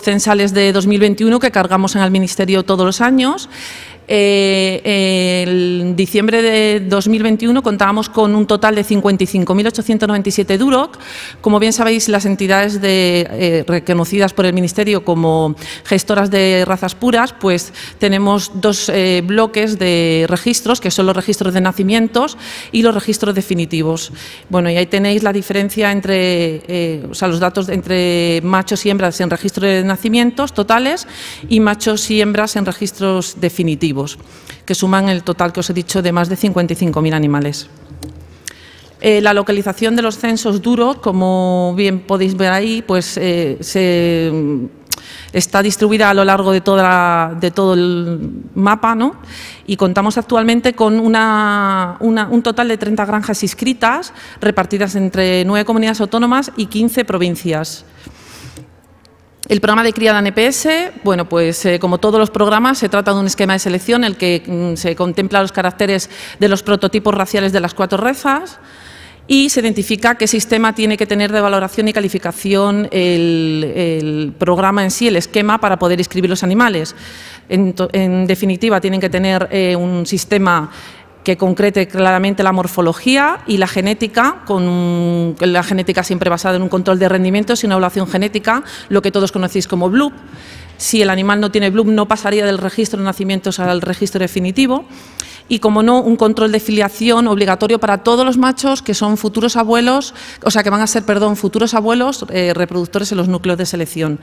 censales de 2021 que cargamos en el Ministerio todos los años. En diciembre de 2021 contábamos con un total de 55.897 DUROC. Como bien sabéis, las entidades reconocidas por el Ministerio como gestoras de razas puras, pues tenemos dos bloques de registros, que son los registros de nacimientos y los registros definitivos. Bueno, y ahí tenéis la diferencia entre, los datos entre machos y hembras en registro de nacimientos totales y machos y hembras en registros definitivos, que suman el total que os he dicho de más de 55.000 animales. La localización de los censos DUROC, como bien podéis ver ahí, pues está distribuida a lo largo de todo el mapa, ¿no? Y contamos actualmente con un total de 30 granjas inscritas, repartidas entre 9 comunidades autónomas y 15 provincias. El programa de cría de ANPS, bueno, pues como todos los programas, se trata de un esquema de selección en el que se contempla los caracteres de los prototipos raciales de las 4 razas y se identifica qué sistema tiene que tener de valoración y calificación el programa en sí, el esquema, para poder inscribir los animales. En definitiva, tienen que tener un sistema que concrete claramente la morfología y la genética, con la genética siempre basada en un control de rendimientos y una evaluación genética, lo que todos conocéis como BLUP. Si el animal no tiene BLUP, no pasaría del registro de nacimientos al registro definitivo. Y, como no, un control de filiación obligatorio para todos los machos que son futuros abuelos, o sea, que van a ser, futuros abuelos reproductores en los núcleos de selección.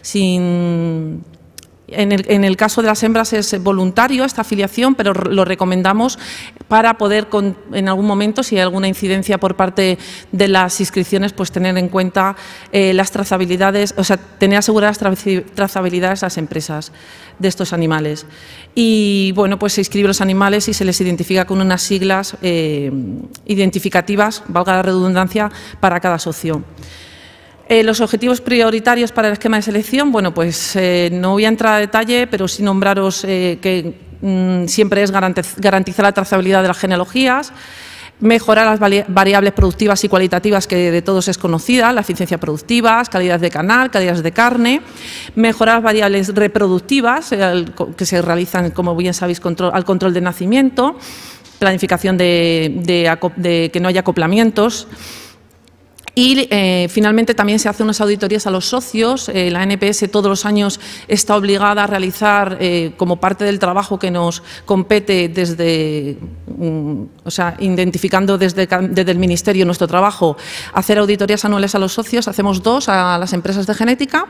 En el caso de las hembras es voluntario esta afiliación, pero lo recomendamos para poder, en algún momento, si hay alguna incidencia por parte de las inscripciones, pues tener en cuenta las trazabilidades, o sea, tener aseguradas trazabilidades a las empresas de estos animales. Y, bueno, pues se inscriben los animales y se les identifica con unas siglas identificativas, valga la redundancia, para cada socio. Los objetivos prioritarios para el esquema de selección, bueno, pues no voy a entrar a detalle, pero sí nombraros que siempre es garantizar la trazabilidad de las genealogías, mejorar las variables productivas y cualitativas, que de todos es conocida, la eficiencia productiva, calidad de canal, calidad de carne, mejorar las variables reproductivas que se realizan, como bien sabéis, al control de nacimiento, planificación de que no haya acoplamientos. Y finalmente también se hacen unas auditorías a los socios. La ANPS todos los años está obligada a realizar, como parte del trabajo que nos compete desde, identificando desde el Ministerio nuestro trabajo, hacer auditorías anuales a los socios. Hacemos 2 a las empresas de genética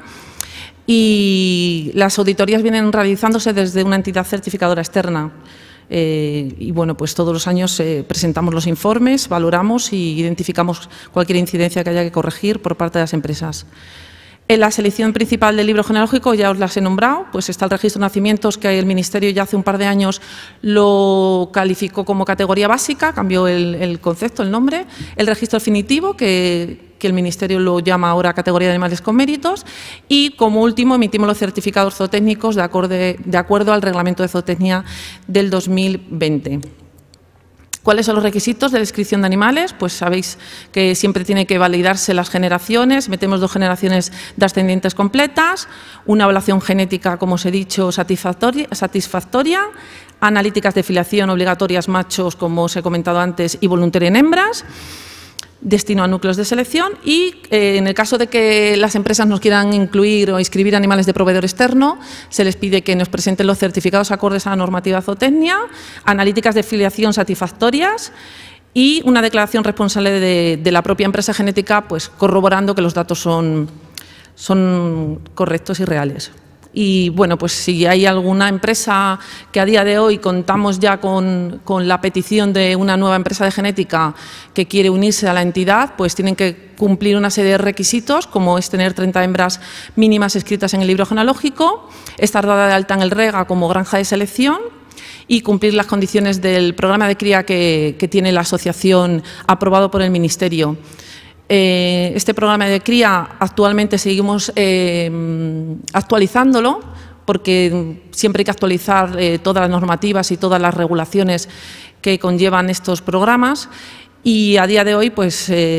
y las auditorías vienen realizándose desde una entidad certificadora externa. Y, bueno, pues todos los años presentamos los informes, valoramos y identificamos cualquier incidencia que haya que corregir por parte de las empresas. En la selección principal del libro genealógico, ya os las he nombrado, pues está el registro de nacimientos, que el Ministerio ya hace un par de años lo calificó como categoría básica, cambió el concepto, el nombre. El registro definitivo, que el Ministerio lo llama ahora categoría de animales con méritos. Y, como último, emitimos los certificados zootécnicos de acuerdo al Reglamento de Zootecnia del 2020. ¿Cuáles son los requisitos de la inscripción de animales? Pues sabéis que siempre tiene que validarse las generaciones. Metemos 2 generaciones de ascendientes completas, una evaluación genética, como os he dicho, satisfactoria, analíticas de filiación obligatorias machos, como os he comentado antes, y voluntaria en hembras, destino a núcleos de selección y, en el caso de que las empresas nos quieran incluir o inscribir animales de proveedor externo, se les pide que nos presenten los certificados acordes a la normativa zootecnia, analíticas de filiación satisfactorias y una declaración responsable de la propia empresa genética, pues corroborando que los datos son correctos y reales. Y, bueno, pues si hay alguna empresa que a día de hoy contamos ya con la petición de una nueva empresa de genética que quiere unirse a la entidad, pues tienen que cumplir una serie de requisitos, como es tener 30 hembras mínimas escritas en el libro genealógico, estar dada de alta en el REGA como granja de selección y cumplir las condiciones del programa de cría que tiene la asociación aprobado por el Ministerio. Este programa de cría actualmente seguimos actualizándolo, porque siempre hay que actualizar todas las normativas y todas las regulaciones que conllevan estos programas, y a día de hoy pues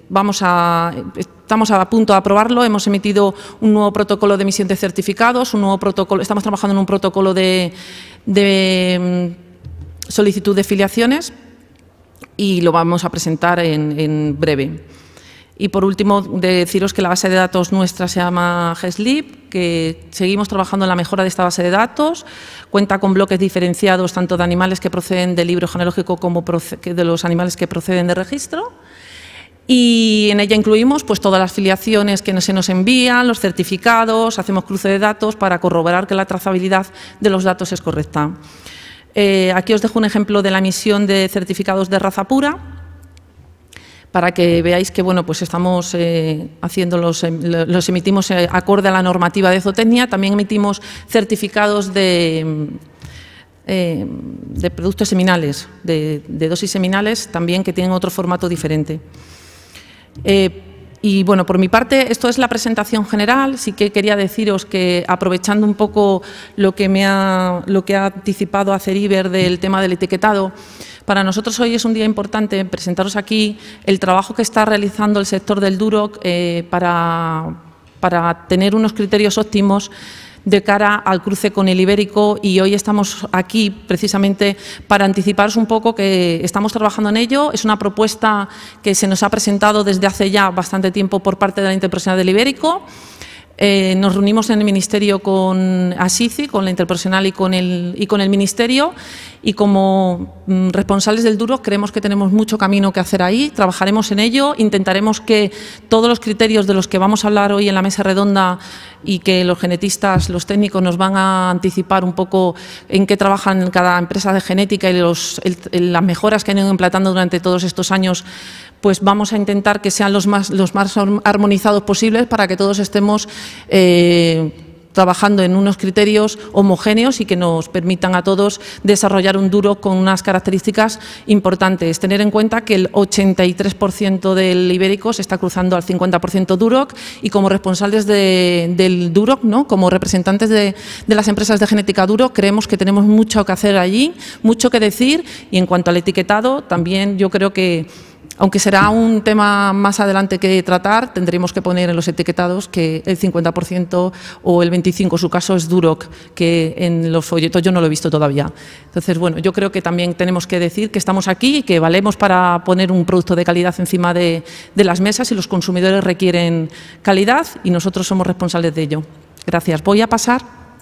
estamos a punto de aprobarlo. Hemos emitido un nuevo protocolo de emisión de certificados, estamos trabajando en un protocolo de solicitud de filiaciones y lo vamos a presentar en breve. Y por último, deciros que la base de datos nuestra se llama GESLIP, que seguimos trabajando en la mejora de esta base de datos. Cuenta con bloques diferenciados tanto de animales que proceden del libro genealógico como de los animales que proceden de registro. Y en ella incluimos pues, todas las filiaciones que se nos envían, los certificados, hacemos cruce de datos para corroborar que la trazabilidad de los datos es correcta. Aquí os dejo un ejemplo de la emisión de certificados de raza pura, para que veáis que bueno, pues estamos los emitimos acorde a la normativa de zootecnia. También emitimos certificados de productos seminales, de dosis seminales, también que tienen otro formato diferente. Y bueno, por mi parte, esto es la presentación general. Sí que quería deciros que, aprovechando un poco lo que ha anticipado Aceriber del tema del etiquetado, para nosotros hoy es un día importante presentaros aquí el trabajo que está realizando el sector del duroc para tener unos criterios óptimos de cara al cruce con el ibérico, y hoy estamos aquí precisamente para anticiparos un poco que estamos trabajando en ello. Es una propuesta que se nos ha presentado desde hace ya bastante tiempo por parte de la Interprofesional del Ibérico. Nos reunimos en el Ministerio con ASICI, con la Interprofesional y con el Ministerio, y como responsables del duroc creemos que tenemos mucho camino que hacer ahí. Trabajaremos en ello, intentaremos que todos los criterios de los que vamos a hablar hoy en la mesa redonda y que los genetistas, los técnicos nos van a anticipar un poco en qué trabajan cada empresa de genética y las mejoras que han ido implantando durante todos estos años, pues vamos a intentar que sean los más armonizados posibles para que todos estemos trabajando en unos criterios homogéneos y que nos permitan a todos desarrollar un duroc con unas características importantes. Tener en cuenta que el 83% del ibérico se está cruzando al 50% duroc, y como responsables del duroc, ¿no?, como representantes de las empresas de genética duroc, creemos que tenemos mucho que hacer allí, mucho que decir. Y en cuanto al etiquetado, también yo creo que, aunque será un tema más adelante que tratar, tendremos que poner en los etiquetados que el 50% o el 25% en su caso es duroc, que en los folletos yo no lo he visto todavía. Entonces, bueno, yo creo que también tenemos que decir que estamos aquí y que valemos para poner un producto de calidad encima de las mesas, y los consumidores requieren calidad y nosotros somos responsables de ello. Gracias. Voy a pasar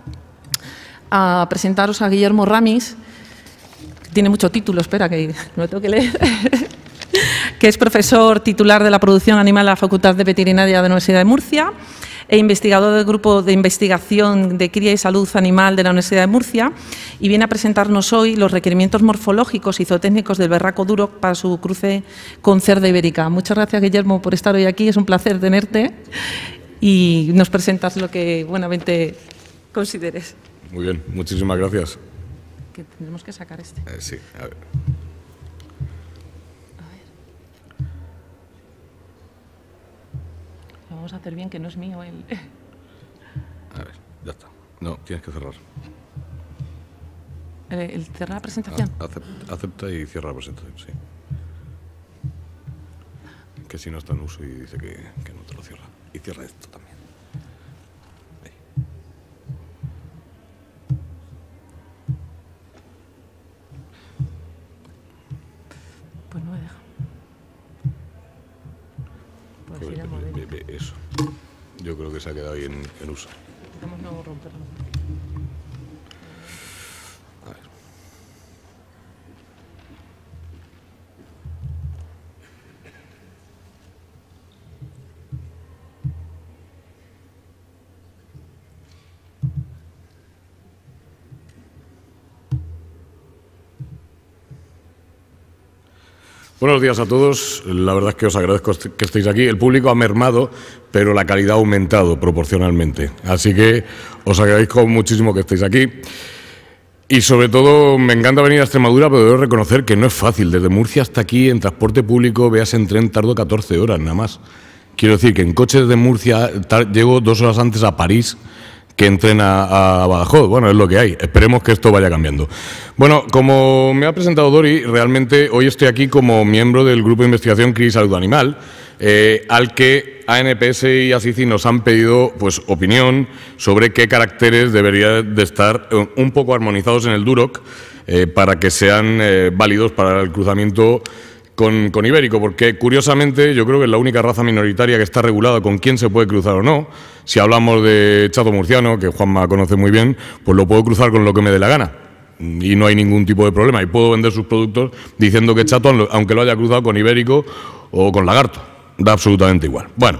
a presentaros a Guillermo Ramis, que tiene mucho título, espera que no lo tengo que leer. Que es profesor titular de la producción animal en la Facultad de Veterinaria de la Universidad de Murcia e investigador del Grupo de Investigación de Cría y Salud Animal de la Universidad de Murcia, y viene a presentarnos hoy los requerimientos morfológicos y zootécnicos del berraco duroc para su cruce con cerda ibérica. Muchas gracias, Guillermo, por estar hoy aquí. Es un placer tenerte y nos presentas lo que buenamente consideres. Muy bien, muchísimas gracias. Que tenemos que sacar este. Sí, a ver. Vamos a hacer bien, que no es mío el... A ver, ya está. No, tienes que cerrar. ¿El cerrar la presentación? Acepta y cierra la presentación, sí. Que si no está en uso y dice que no te lo cierra. Y cierra esto también. Ahí. Pues no me deja. Eso. Yo creo que se ha quedado ahí en uso. Intentamos no romperlo. A ver. Buenos días a todos. La verdad es que os agradezco que estéis aquí. El público ha mermado, pero la calidad ha aumentado proporcionalmente. Así que os agradezco muchísimo que estéis aquí. Y sobre todo, me encanta venir a Extremadura, pero debo reconocer que no es fácil. Desde Murcia hasta aquí, en transporte público, veas en tren, tardo 14 horas nada más. Quiero decir que en coche desde Murcia llego 2 horas antes a París que entren a Badajoz. Bueno, es lo que hay. Esperemos que esto vaya cambiando. Bueno, como me ha presentado Dori, realmente hoy estoy aquí como miembro del Grupo de Investigación Cría y Salud Animal, al que ANPS y ASICI nos han pedido pues, opinión sobre qué caracteres deberían de estar un poco armonizados en el Duroc para que sean válidos para el cruzamiento con ibérico, porque curiosamente yo creo que es la única raza minoritaria que está regulada con quién se puede cruzar o no. Si hablamos de chato murciano, que Juanma conoce muy bien, pues lo puedo cruzar con lo que me dé la gana y no hay ningún tipo de problema, y puedo vender sus productos diciendo que chato, aunque lo haya cruzado con ibérico o con lagarto, da absolutamente igual. Bueno,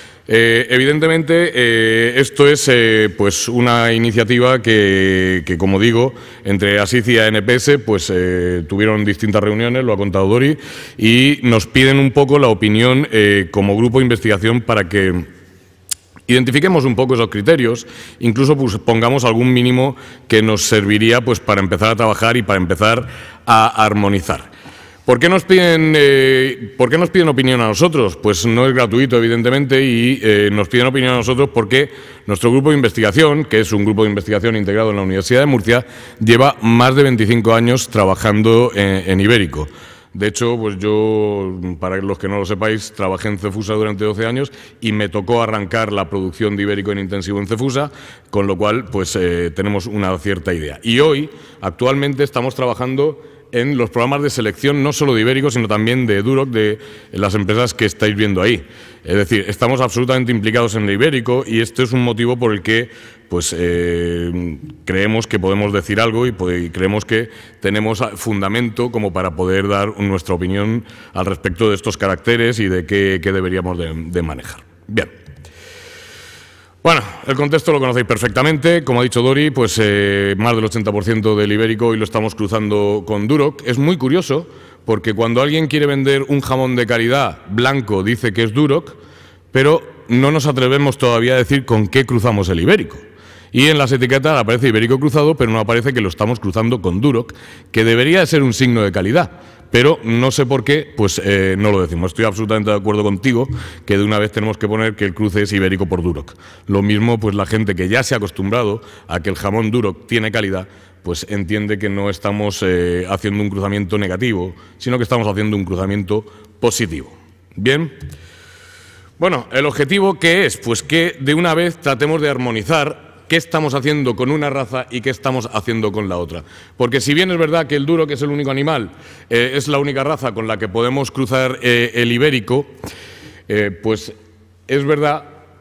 evidentemente esto es pues una iniciativa que, como digo, entre ASICI y ANPS pues tuvieron distintas reuniones, lo ha contado Dori, y nos piden un poco la opinión como grupo de investigación para que identifiquemos un poco esos criterios, incluso pues, pongamos algún mínimo que nos serviría pues, para empezar a trabajar y para empezar a armonizar. ¿Por qué nos piden opinión a nosotros? Pues no es gratuito, evidentemente, y nos piden opinión a nosotros porque nuestro grupo de investigación, que es un grupo de investigación integrado en la Universidad de Murcia, lleva más de 25 años trabajando en ibérico. De hecho, pues yo, para los que no lo sepáis, trabajé en Cefusa durante 12 años y me tocó arrancar la producción de ibérico en intensivo en Cefusa, con lo cual pues tenemos una cierta idea. Y hoy, actualmente, estamos trabajando en los programas de selección no solo de ibérico, sino también de Duroc, de las empresas que estáis viendo ahí. Es decir, estamos absolutamente implicados en el ibérico y este es un motivo por el que pues, creemos que podemos decir algo y creemos que tenemos fundamento como para poder dar nuestra opinión al respecto de estos caracteres y de qué deberíamos de manejar. Bien. Bueno, el contexto lo conocéis perfectamente. Como ha dicho Dori, pues más del 80% del ibérico hoy lo estamos cruzando con Duroc. Es muy curioso porque cuando alguien quiere vender un jamón de calidad blanco dice que es Duroc, pero no nos atrevemos todavía a decir con qué cruzamos el ibérico. Y en las etiquetas aparece ibérico cruzado, pero no aparece que lo estamos cruzando con Duroc, que debería de ser un signo de calidad. Pero no sé por qué, pues no lo decimos. Estoy absolutamente de acuerdo contigo que de una vez tenemos que poner que el cruce es ibérico por Duroc. Lo mismo, pues la gente que ya se ha acostumbrado a que el jamón Duroc tiene calidad, pues entiende que no estamos haciendo un cruzamiento negativo, sino que estamos haciendo un cruzamiento positivo. Bien. Bueno, ¿el objetivo qué es? Pues que de una vez tratemos de armonizar qué estamos haciendo con una raza y qué estamos haciendo con la otra. Porque si bien es verdad que el Duroc es el único animal, es la única raza con la que podemos cruzar el ibérico, pues es verdad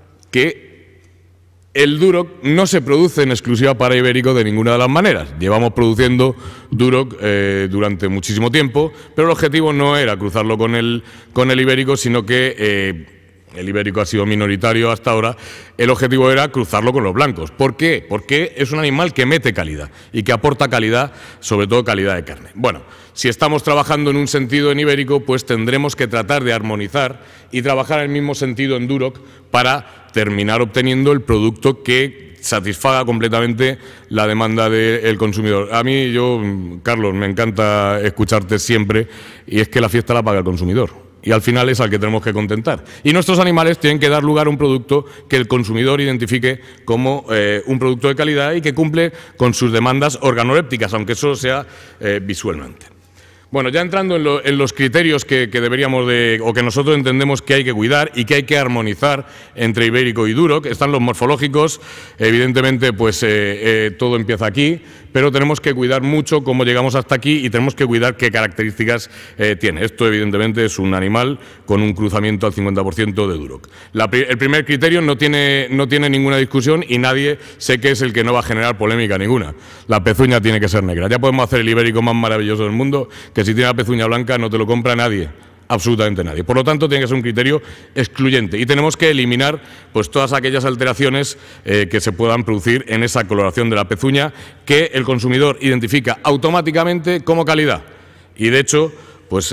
que el Duroc no se produce en exclusiva para ibérico de ninguna de las maneras. Llevamos produciendo Duroc durante muchísimo tiempo, pero el objetivo no era cruzarlo con el ibérico, sino que el ibérico ha sido minoritario hasta ahora. El objetivo era cruzarlo con los blancos. ¿Por qué? Porque es un animal que mete calidad y que aporta calidad, sobre todo calidad de carne. Bueno, si estamos trabajando en un sentido en ibérico, pues tendremos que tratar de armonizar y trabajar en el mismo sentido en Duroc para terminar obteniendo el producto que satisfaga completamente la demanda del consumidor. A mí, Carlos, me encanta escucharte siempre, y es que la fiesta la paga el consumidor. Y al final es al que tenemos que contentar. Y nuestros animales tienen que dar lugar a un producto que el consumidor identifique como un producto de calidad y que cumple con sus demandas organolépticas, aunque eso sea visualmente. Bueno, ya entrando en los criterios que deberíamos o que nosotros entendemos que hay que cuidar y que hay que armonizar entre ibérico y Duroc, están los morfológicos. Evidentemente, pues todo empieza aquí, pero tenemos que cuidar mucho cómo llegamos hasta aquí y tenemos que cuidar qué características tiene. Esto, evidentemente, es un animal con un cruzamiento al 50% de Duroc. El primer criterio no tiene ninguna discusión y nadie sé que es el que no va a generar polémica ninguna. La pezuña tiene que ser negra. Ya podemos hacer el ibérico más maravilloso del mundo, que si tiene la pezuña blanca no te lo compra nadie, absolutamente nadie. Por lo tanto, tiene que ser un criterio excluyente y tenemos que eliminar pues, todas aquellas alteraciones que se puedan producir en esa coloración de la pezuña que el consumidor identifica automáticamente como calidad. Y de hecho, pues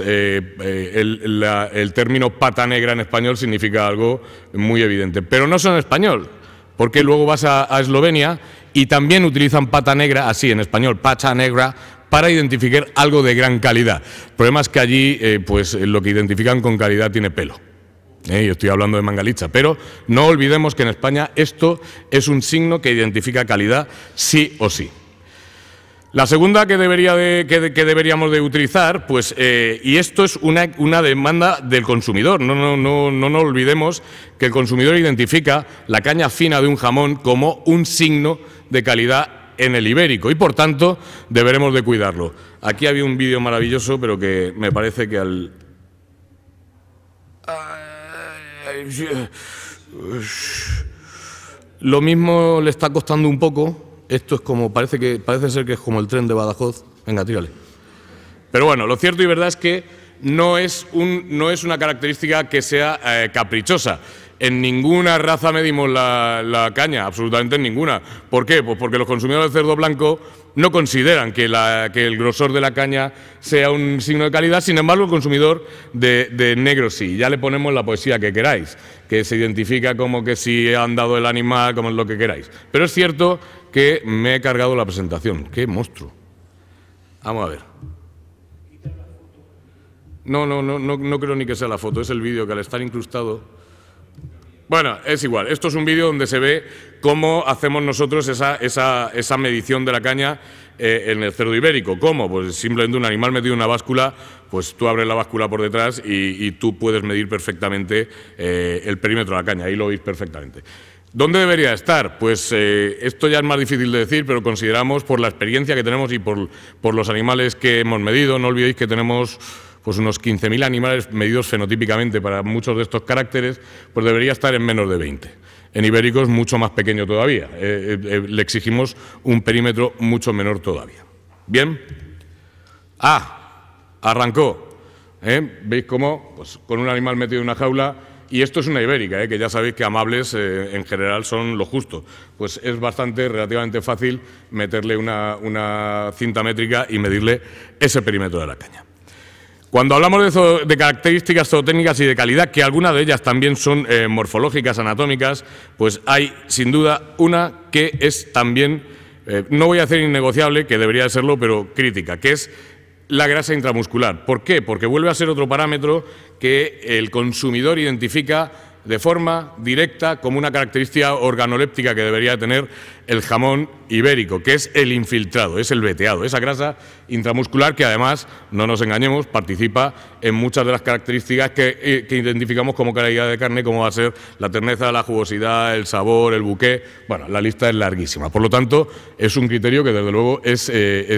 el término pata negra en español significa algo muy evidente. Pero no solo en español, porque luego vas a Eslovenia y también utilizan pata negra, así en español, pata negra, para identificar algo de gran calidad. El problema es que allí pues lo que identifican con calidad tiene pelo. Yo estoy hablando de mangalicha, pero no olvidemos que en España esto es un signo que identifica calidad sí o sí. La segunda que deberíamos de utilizar, pues, y esto es una demanda del consumidor. No nos olvidemos que el consumidor identifica la caña fina de un jamón como un signo de calidad en el ibérico y, por tanto, deberemos de cuidarlo. Aquí había un vídeo maravilloso, pero que me parece que lo mismo le está costando un poco. Esto es como, parece ser que es como el tren de Badajoz. Venga, tírale. Pero bueno, lo cierto y verdad es que no es una característica que sea caprichosa. En ninguna raza medimos la caña, absolutamente en ninguna. ¿Por qué? Pues porque los consumidores de cerdo blanco no consideran que el grosor de la caña sea un signo de calidad. Sin embargo, el consumidor de negro sí. Ya le ponemos la poesía que queráis, que se identifica como que si han dado el animal, como es lo que queráis. Pero es cierto que me he cargado la presentación. ¡Qué monstruo! Vamos a ver. No creo ni que sea la foto, es el vídeo que al estar incrustado... Bueno, es igual. Esto es un vídeo donde se ve cómo hacemos nosotros esa medición de la caña en el cerdo ibérico. ¿Cómo? Pues simplemente un animal metido en una báscula, pues tú abres la báscula por detrás y tú puedes medir perfectamente el perímetro de la caña. Ahí lo veis perfectamente. ¿Dónde debería estar? Pues esto ya es más difícil de decir, pero consideramos, por la experiencia que tenemos y por los animales que hemos medido, no olvidéis que tenemos pues unos 15.000 animales medidos fenotípicamente para muchos de estos caracteres, pues debería estar en menos de 20. En ibéricos mucho más pequeño todavía. Le exigimos un perímetro mucho menor todavía. ¿Bien? Arrancó. ¿Veis cómo? Pues con un animal metido en una jaula. Y esto es una ibérica, que ya sabéis que amables en general son lo justo. Pues es relativamente fácil meterle una cinta métrica y medirle ese perímetro de la caña. Cuando hablamos de características zootécnicas y de calidad, que algunas de ellas también son morfológicas, anatómicas, pues hay sin duda una que es también, no voy a decir innegociable, que debería de serlo, pero crítica, que es la grasa intramuscular. ¿Por qué? Porque vuelve a ser otro parámetro que el consumidor identifica de forma directa como una característica organoléptica que debería tener el jamón ibérico, que es el infiltrado, es el veteado, esa grasa intramuscular que además, no nos engañemos, participa en muchas de las características que identificamos como calidad de carne, como va a ser la terneza, la jugosidad, el sabor, el buqué. Bueno, la lista es larguísima. Por lo tanto, es un criterio que desde luego es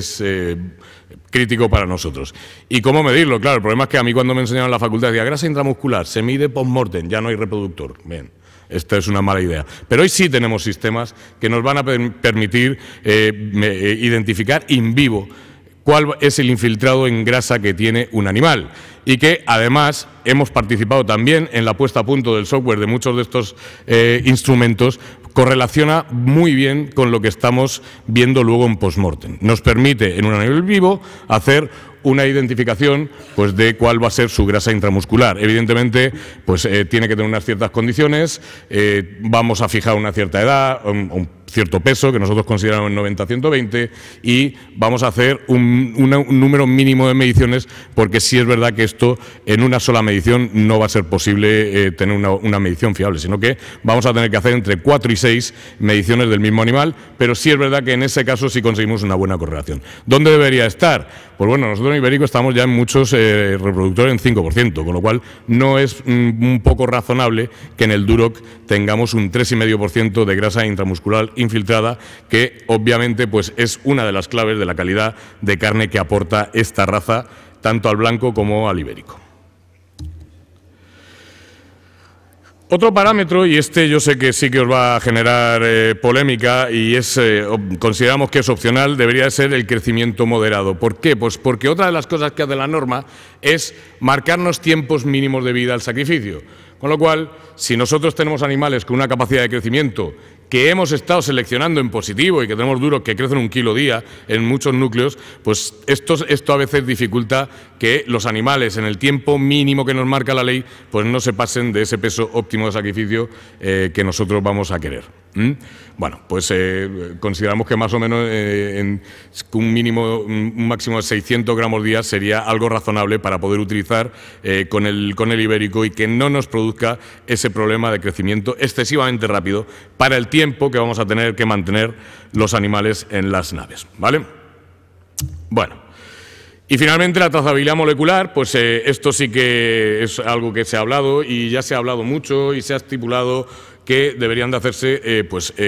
crítico para nosotros. ¿Y cómo medirlo? Claro, el problema es que a mí cuando me enseñaron en la facultad decía grasa intramuscular, se mide post-mortem, ya no hay reproductor. Bien, esta es una mala idea. Pero hoy sí tenemos sistemas que nos van a permitir identificar in vivo cuál es el infiltrado en grasa que tiene un animal y que además hemos participado también en la puesta a punto del software de muchos de estos instrumentos, correlaciona muy bien con lo que estamos viendo luego en post-mortem. Nos permite en un animal vivo hacer una identificación pues, de cuál va a ser su grasa intramuscular. Evidentemente, pues tiene que tener unas ciertas condiciones, vamos a fijar una cierta edad, un cierto peso, que nosotros consideramos 90-120, y vamos a hacer un número mínimo de mediciones, porque sí es verdad que esto en una sola medición no va a ser posible tener una medición fiable, sino que vamos a tener que hacer entre 4 y 6 mediciones del mismo animal, pero sí es verdad que en ese caso sí conseguimos una buena correlación. ¿Dónde debería estar? Pues bueno, nosotros en ibérico estamos ya en muchos reproductores en 5%, con lo cual no es un poco razonable que en el Duroc tengamos un 3,5% de grasa intramuscular infiltrada, que obviamente pues, es una de las claves de la calidad de carne que aporta esta raza, tanto al blanco como al ibérico. Otro parámetro, y este yo sé que sí que os va a generar polémica y consideramos que es opcional, debería ser el crecimiento moderado. ¿Por qué? Pues porque otra de las cosas que hace la norma es marcarnos tiempos mínimos de vida al sacrificio. Con lo cual, si nosotros tenemos animales con una capacidad de crecimiento que hemos estado seleccionando en positivo y que tenemos duros que crecen 1 kilo día en muchos núcleos, pues esto a veces dificulta que los animales en el tiempo mínimo que nos marca la ley pues no se pasen de ese peso óptimo de sacrificio que nosotros vamos a querer. Bueno, pues consideramos que más o menos un máximo de 600 gramos día sería algo razonable para poder utilizar con el ibérico y que no nos produzca ese problema de crecimiento excesivamente rápido para el tiempo que vamos a tener que mantener los animales en las naves, ¿vale? Bueno, y finalmente la trazabilidad molecular, pues esto sí que es algo que se ha hablado y ya se ha hablado mucho y se ha estipulado que deberían de hacerse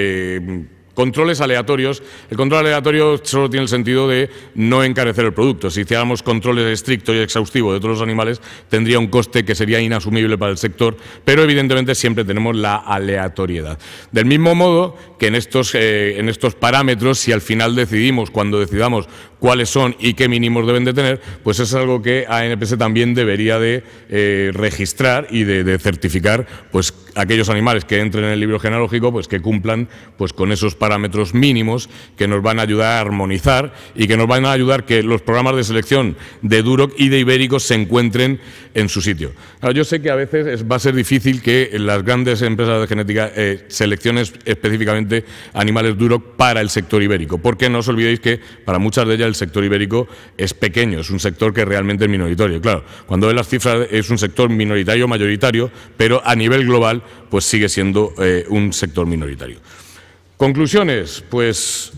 controles aleatorios. El control aleatorio solo tiene el sentido de no encarecer el producto. Si hiciéramos controles estrictos y exhaustivos de todos los animales, tendría un coste que sería inasumible para el sector, pero evidentemente siempre tenemos la aleatoriedad. Del mismo modo que en estos parámetros, si al final decidimos, cuando decidamos cuáles son y qué mínimos deben de tener, pues es algo que ANPS también debería de registrar y de certificar, pues aquellos animales que entren en el libro genealógico, pues que cumplan pues con esos parámetros mínimos que nos van a ayudar a armonizar y que nos van a ayudar que los programas de selección de Duroc y de Ibérico se encuentren en su sitio. Ahora, yo sé que a veces va a ser difícil que las grandes empresas de genética seleccionen específicamente animales Duroc para el sector ibérico, porque no os olvidéis que para muchas de ellas el sector ibérico es pequeño, es un sector que realmente es minoritario. Claro, cuando ves las cifras es un sector minoritario, mayoritario, pero a nivel global pues sigue siendo un sector minoritario. Conclusiones, pues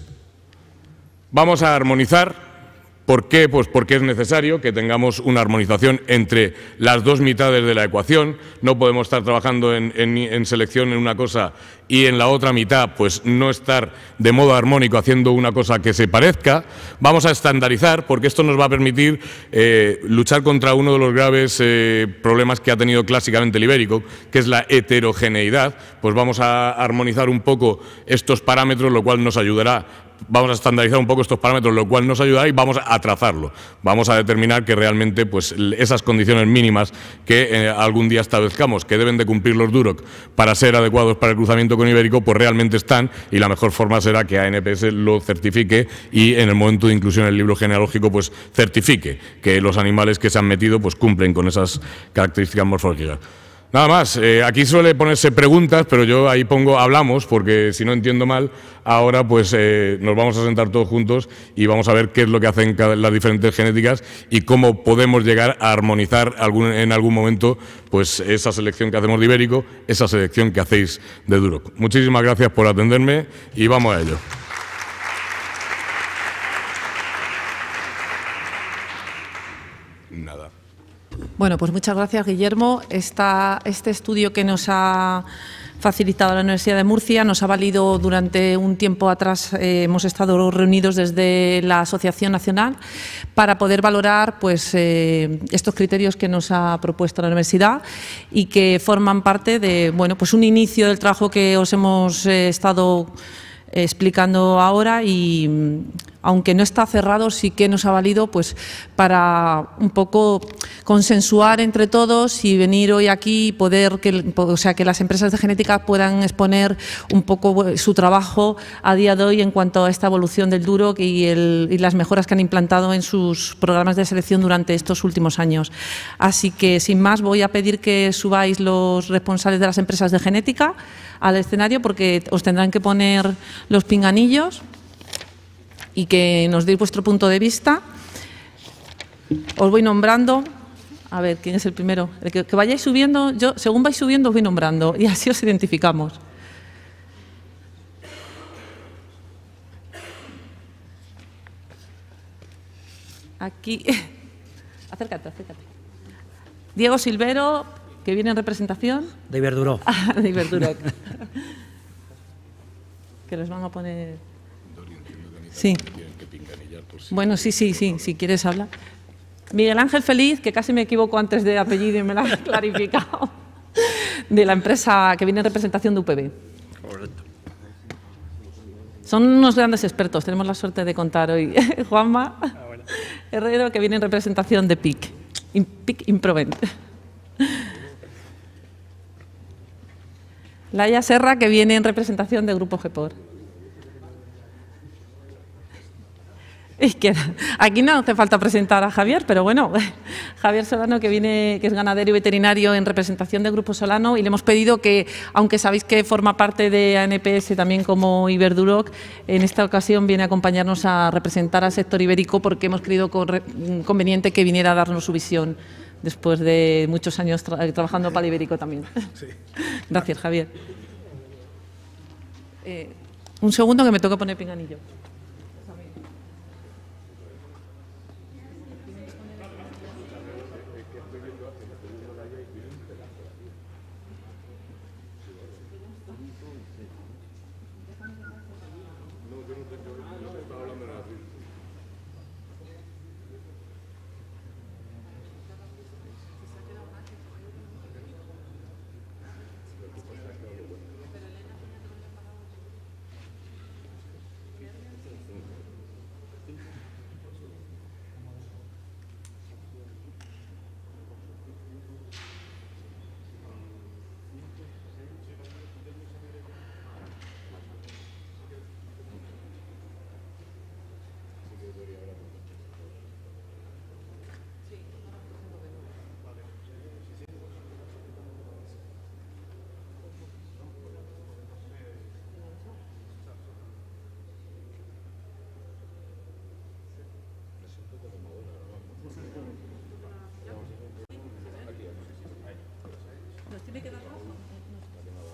vamos a armonizar. ¿Por qué? Pues porque es necesario que tengamos una armonización entre las dos mitades de la ecuación. No podemos estar trabajando en selección en una cosa y en la otra mitad pues no estar de modo armónico haciendo una cosa que se parezca. Vamos a estandarizar porque esto nos va a permitir luchar contra uno de los graves problemas que ha tenido clásicamente el ibérico, que es la heterogeneidad. Pues vamos a armonizar un poco estos parámetros, lo cual nos ayudará. Vamos a estandarizar un poco estos parámetros, lo cual nos ayudará y vamos a trazarlo. Vamos a determinar que realmente pues, esas condiciones mínimas que algún día establezcamos que deben de cumplir los Duroc para ser adecuados para el cruzamiento con ibérico, pues realmente están y la mejor forma será que ANPS lo certifique y en el momento de inclusión en el libro genealógico pues certifique que los animales que se han metido pues cumplen con esas características morfológicas. Nada más, aquí suele ponerse preguntas, pero yo ahí pongo hablamos, porque si no entiendo mal, ahora pues nos vamos a sentar todos juntos y vamos a ver qué es lo que hacen las diferentes genéticas y cómo podemos llegar a armonizar en algún momento pues esa selección que hacemos de ibérico, esa selección que hacéis de Duroc. Muchísimas gracias por atenderme y vamos a ello. Nada. Bueno, pues muchas gracias, Guillermo. Este estudio que nos ha facilitado la Universidad de Murcia nos ha valido durante un tiempo atrás. Hemos estado reunidos desde la Asociación Nacional para poder valorar pues, estos criterios que nos ha propuesto la universidad y que forman parte de pues un inicio del trabajo que os hemos estado explicando ahora y aunque no está cerrado, sí que nos ha valido pues para un poco consensuar entre todos y venir hoy aquí y poder que las empresas de genética puedan exponer un poco su trabajo a día de hoy en cuanto a esta evolución del Duroc y las mejoras que han implantado en sus programas de selección durante estos últimos años. Así que, sin más, voy a pedir que subáis los responsables de las empresas de genética al escenario porque os tendrán que poner los pinganillos y que nos deis vuestro punto de vista. Os voy nombrando. A ver, ¿quién es el primero? El que vayáis subiendo, según vais subiendo os voy nombrando y así os identificamos. Aquí, acércate. Diego Silvero, que viene en representación. De Iberduroc. De Iberduroc. Que les van a poner. Sí. Bueno, sí, si quieres hablar. Miguel Ángel Feliz, que casi me equivoco antes de apellido y me lo has clarificado, de la empresa que viene en representación de UPB. Correcto. Son unos grandes expertos, tenemos la suerte de contar hoy. Juanma Herrero, que viene en representación de PIC Improvent. Laia Serra, que viene en representación del Grupo GEPOR. Aquí no hace falta presentar a Javier, pero bueno, Javier Solano, que es ganadero y veterinario en representación del Grupo Solano, y le hemos pedido que, aunque sabéis que forma parte de ANPS también como Iberduroc, en esta ocasión viene a acompañarnos a representar al sector ibérico porque hemos creído conveniente que viniera a darnos su visión después de muchos años trabajando para el ibérico también. Sí. Gracias, Javier. Un segundo que me toca poner pinganillo.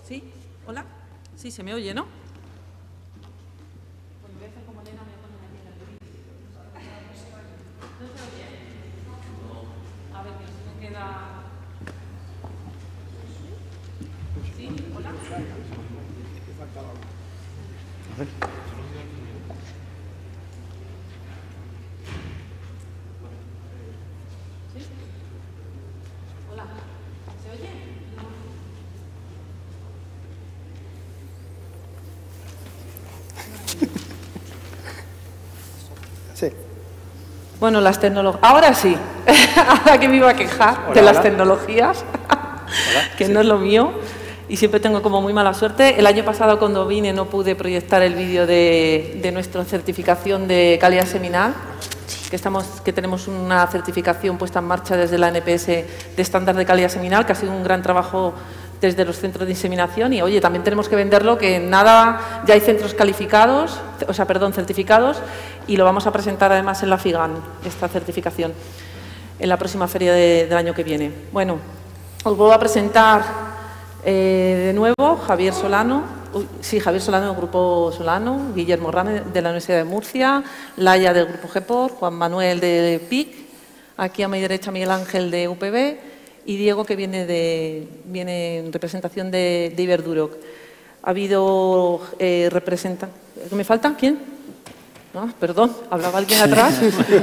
¿Sí? ¿Hola? Sí, se me oye, ¿no? Bueno, voy a hacer como Elena me pone aquí en el vídeo. ¿No se oye? A ver, que se me queda... ¿Sí? ¿Hola? A ver. ¿Sí? Hola. ¿Se oye? Sí. Bueno, las tecnologías... Ahora sí. Ahora que me iba a quejar de las tecnologías, que no es lo mío. Y siempre tengo como muy mala suerte. El año pasado cuando vine no pude proyectar el vídeo de nuestra certificación de calidad seminal, que tenemos una certificación puesta en marcha desde la NPS de estándar de calidad seminal, que ha sido un gran trabajo desde los centros de inseminación. Y oye, también tenemos que venderlo, que nada, ya hay centros calificados, certificados, y lo vamos a presentar además en la FIGAN, esta certificación, en la próxima feria del año que viene. Bueno, os vuelvo a presentar de nuevo Javier Solano, Javier Solano del Grupo Solano, Guillermo Rame de la Universidad de Murcia, Laia del Grupo GEPOR, Juan Manuel de PIC, aquí a mi derecha Miguel Ángel de UPB y Diego que viene en representación de Iberduroc. Ha habido representantes... ¿Me falta? ¿Quién? No, perdón, ¿hablaba alguien atrás?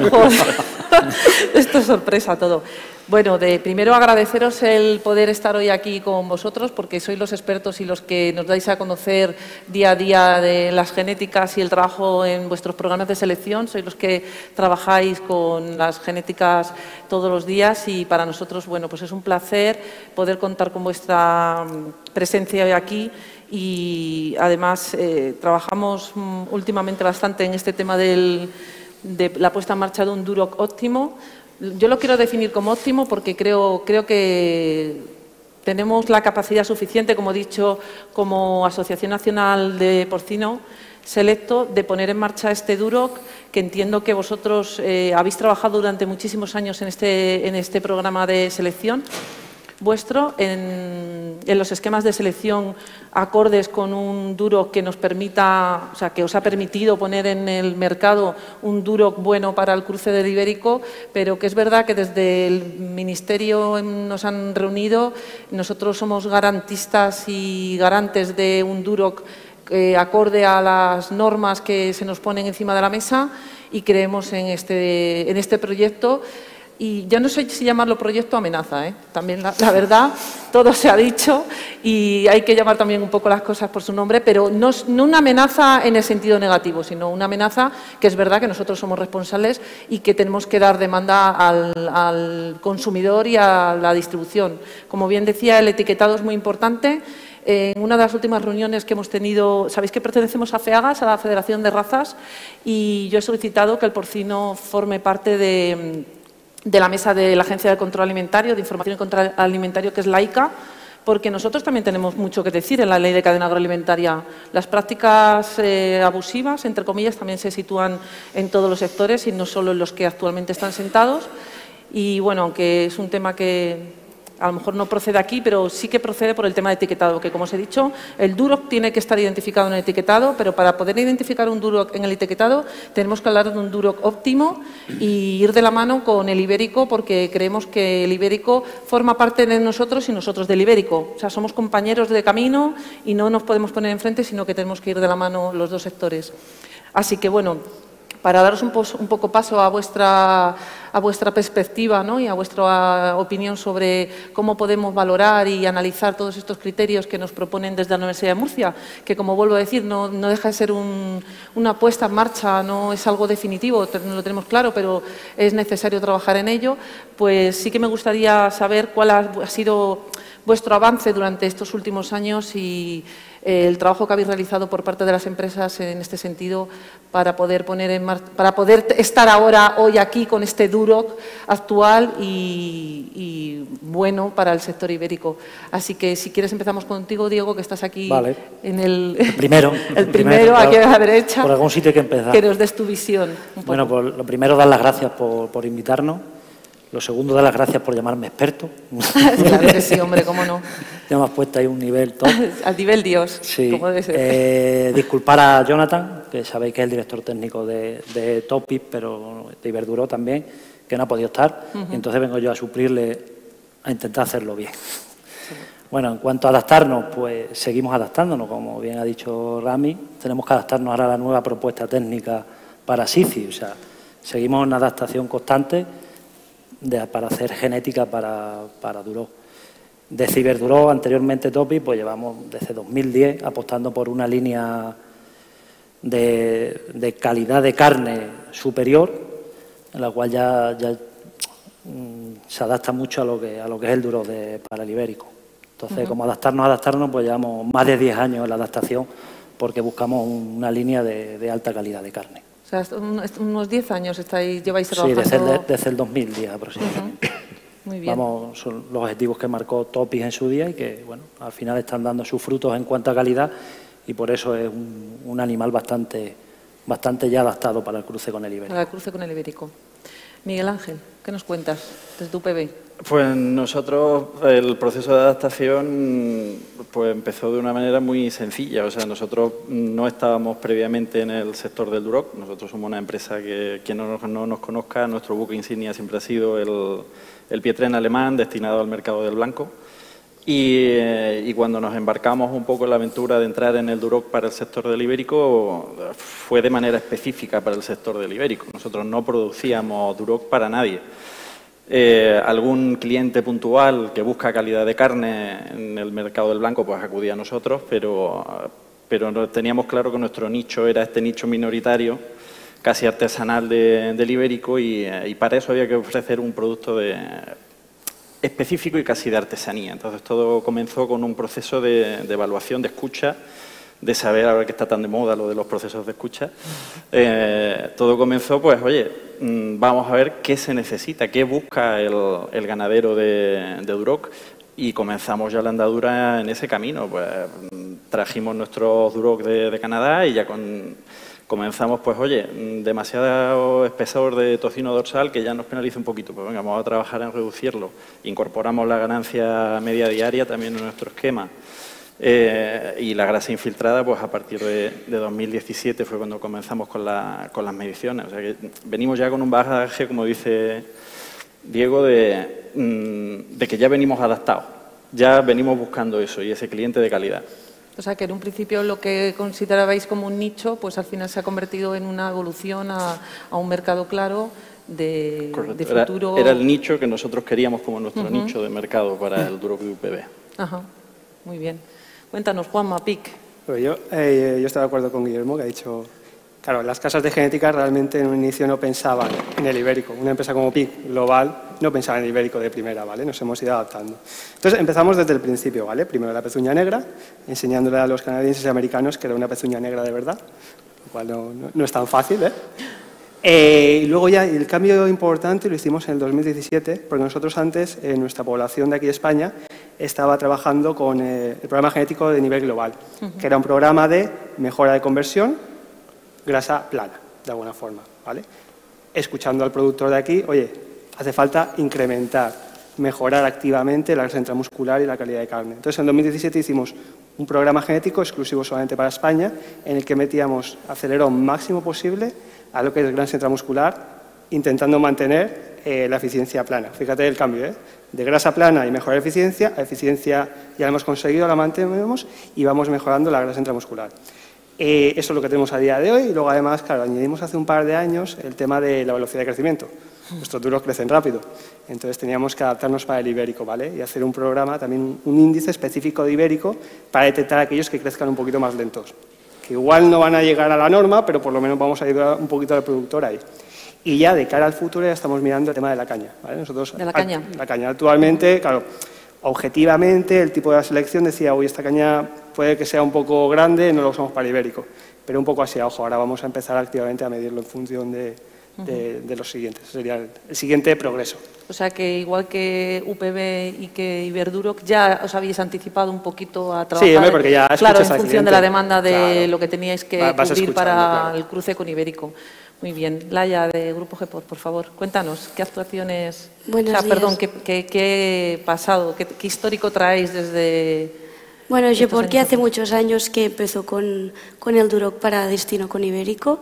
Esto es sorpresa todo. Bueno, primero agradeceros el poder estar hoy aquí con vosotros porque sois los expertos y los que nos dais a conocer día a día de las genéticas y el trabajo en vuestros programas de selección. Sois los que trabajáis con las genéticas todos los días y para nosotros, bueno, pues es un placer poder contar con vuestra presencia hoy aquí. Y además trabajamos últimamente bastante en este tema de la puesta en marcha de un Duroc óptimo. Yo lo quiero definir como óptimo porque creo que tenemos la capacidad suficiente, como he dicho, como Asociación Nacional de Porcino Selecto, de poner en marcha este Duroc, que entiendo que vosotros habéis trabajado durante muchísimos años en este programa de selección vuestro, en los esquemas de selección acordes con un Duroc que nos permita, o sea, que os ha permitido poner en el mercado un Duroc bueno para el cruce del ibérico, pero que es verdad que desde el Ministerio nos han reunido, nosotros somos garantistas y garantes de un Duroc acorde a las normas que se nos ponen encima de la mesa y creemos en este proyecto. Y ya no sé si llamarlo proyecto o amenaza, ¿eh? También la verdad, todo se ha dicho y hay que llamar también un poco las cosas por su nombre, pero no una amenaza en el sentido negativo, sino una amenaza que es verdad que nosotros somos responsables y que tenemos que dar demanda al consumidor y a la distribución. Como bien decía, el etiquetado es muy importante. En una de las últimas reuniones que hemos tenido, sabéis que pertenecemos a FEAGAS, a la Federación de Razas, y yo he solicitado que el porcino forme parte de la mesa de la Agencia de Control Alimentario, de Información y Control Alimentario, que es la ICA, porque nosotros también tenemos mucho que decir en la Ley de Cadena Agroalimentaria. Las prácticas abusivas, entre comillas, también se sitúan en todos los sectores y no solo en los que actualmente están sentados. Y bueno, aunque es un tema que a lo mejor no procede aquí, pero sí que procede por el tema de etiquetado, que como os he dicho, el Duroc tiene que estar identificado en el etiquetado, pero para poder identificar un Duroc en el etiquetado tenemos que hablar de un Duroc óptimo y ir de la mano con el ibérico, porque creemos que el ibérico forma parte de nosotros y nosotros del ibérico. O sea, somos compañeros de camino y no nos podemos poner enfrente, sino que tenemos que ir de la mano los dos sectores. Así que, bueno, para daros un poco paso a vuestra perspectiva, ¿no? Y a vuestra opinión sobre cómo podemos valorar y analizar todos estos criterios que nos proponen desde la Universidad de Murcia, que, como vuelvo a decir, no deja de ser una puesta en marcha, no es algo definitivo, no lo tenemos claro, pero es necesario trabajar en ello. Pues sí que me gustaría saber cuál ha sido vuestro avance durante estos últimos años y el trabajo que habéis realizado por parte de las empresas en este sentido para poder estar hoy aquí con este Duroc actual y bueno para el sector ibérico. Así que si quieres empezamos contigo, Diego, que estás aquí. Vale. En el primero, aquí a la derecha. Por algún sitio hay que empezar. Que nos des tu visión. Bueno, pues lo primero, dar las gracias por invitarnos. Lo segundo, dar las gracias por llamarme experto. Claro que sí, hombre, cómo no. Ya me has puesto ahí un nivel top. Al nivel Dios, Sí. como debe ser. Disculpar a Jonathan, que sabéis que es el director técnico de Topic, pero de Iberduro también, que no ha podido estar. Y entonces vengo yo a suplirle, a intentar hacerlo bien. Bueno, en cuanto a adaptarnos, pues seguimos adaptándonos, como bien ha dicho Rami. Tenemos que adaptarnos ahora a la nueva propuesta técnica para SICI. O sea, seguimos en adaptación constante para hacer genética para Duroc. De Iberduro, anteriormente Topic, pues llevamos desde 2010 apostando por una línea de calidad de carne superior, en la cual ya se adapta mucho a lo que es el Duroc para el ibérico. Entonces, como adaptarnos, pues llevamos más de 10 años en la adaptación porque buscamos una línea de alta calidad de carne. O sea, unos 10 años lleváis trabajando. Sí, desde el 2010 aproximadamente. Muy bien. Son los objetivos que marcó Topic en su día y que, bueno, al final están dando sus frutos en cuanto a calidad y por eso es un animal bastante ya adaptado para el cruce con el ibérico. Para el cruce con el ibérico. Miguel Ángel, ¿qué nos cuentas desde UPB? Pues nosotros, el proceso de adaptación pues empezó de una manera muy sencilla. O sea, nosotros no estábamos previamente en el sector del Duroc. Nosotros somos una empresa que, quien no nos conozca, nuestro buque insignia siempre ha sido el Pietren alemán destinado al mercado del blanco. Y cuando nos embarcamos un poco en la aventura de entrar en el Duroc para el sector del ibérico, fue de manera específica para el sector del ibérico. Nosotros no producíamos Duroc para nadie. Algún cliente puntual que busca calidad de carne en el mercado del blanco pues acudía a nosotros, pero teníamos claro que nuestro nicho era este nicho minoritario, casi artesanal del ibérico y para eso había que ofrecer un producto específico y casi de artesanía. Entonces todo comenzó con un proceso de evaluación, de escucha, de saber, ahora que está tan de moda lo de los procesos de escucha. Todo comenzó, pues, oye, vamos a ver qué se necesita, qué busca el ganadero de Duroc y comenzamos ya la andadura en ese camino. Pues trajimos nuestros Duroc de Canadá y ya comenzamos, pues, oye, demasiado espesor de tocino dorsal que ya nos penaliza un poquito. Pues venga, vamos a trabajar en reducirlo. Incorporamos la ganancia media diaria también en nuestro esquema. Y la grasa infiltrada, pues a partir de 2017 fue cuando comenzamos con las mediciones. O sea que venimos ya con un bagaje, como dice Diego, de que ya venimos adaptados. Ya venimos buscando eso y ese cliente de calidad. O sea, que en un principio lo que considerabais como un nicho, pues al final se ha convertido en una evolución a un mercado claro de futuro. Era el nicho que nosotros queríamos como nuestro nicho de mercado para el Duroc de UPB. Ajá, muy bien. Cuéntanos, Juanma, PIC. Pero yo estoy de acuerdo con Guillermo, que ha dicho, claro, las casas de genética realmente en un inicio no pensaban en el ibérico. Una empresa como PIC global no pensaba en el ibérico de primera, ¿vale? Nos hemos ido adaptando. Entonces empezamos desde el principio, ¿vale? Primero la pezuña negra, enseñándole a los canadienses y americanos que era una pezuña negra de verdad, lo cual no es tan fácil, y luego ya el cambio importante lo hicimos en el 2017, porque nosotros antes, en nuestra población de aquí de España, estaba trabajando con el programa genético de nivel global, que era un programa de mejora de conversión, grasa plana, de alguna forma, ¿vale? Escuchando al productor de aquí, oye, hace falta incrementar, mejorar activamente la grasa intramuscular y la calidad de carne. Entonces, en 2017 hicimos un programa genético exclusivo solamente para España, en el que metíamos acelerón máximo posible a lo que es grasa intramuscular, intentando mantener la eficiencia plana. Fíjate el cambio, de grasa plana y mejorar eficiencia, a eficiencia ya la hemos conseguido, la mantenemos y vamos mejorando la grasa intramuscular. Eso es lo que tenemos a día de hoy y luego además, claro, añadimos hace un par de años el tema de la velocidad de crecimiento. Nuestros Duroc crecen rápido, entonces teníamos que adaptarnos para el ibérico, ¿vale? Y hacer un programa, también un índice específico de ibérico para detectar a aquellos que crezcan un poquito más lentos. Que igual no van a llegar a la norma, pero por lo menos vamos a ayudar un poquito al productor ahí. Y ya de cara al futuro ya estamos mirando el tema de la caña, ¿vale? Nosotros, ¿De la caña? La caña actualmente, claro, objetivamente el tipo de la selección decía, uy, esta caña puede que sea un poco grande, no lo usamos para el ibérico. Pero un poco así a ojo, ahora vamos a empezar activamente a medirlo en función de los siguientes. Sería el siguiente progreso. O sea que igual que UPB y que Iberduroc ya os habéis anticipado un poquito a trabajar. Sí, hombre, porque ya claro, en al función cliente. de la demanda de Claro. lo que teníais que Vas cubrir para claro. el cruce con ibérico. Muy bien. Laia, de Grupo GEPOR, por favor, cuéntanos, ¿qué actuaciones... Buenos días. Perdón, ¿qué pasado, qué histórico traéis desde... Bueno, GEPOR que hace muchos años que empezó con el Duroc para destino con Ibérico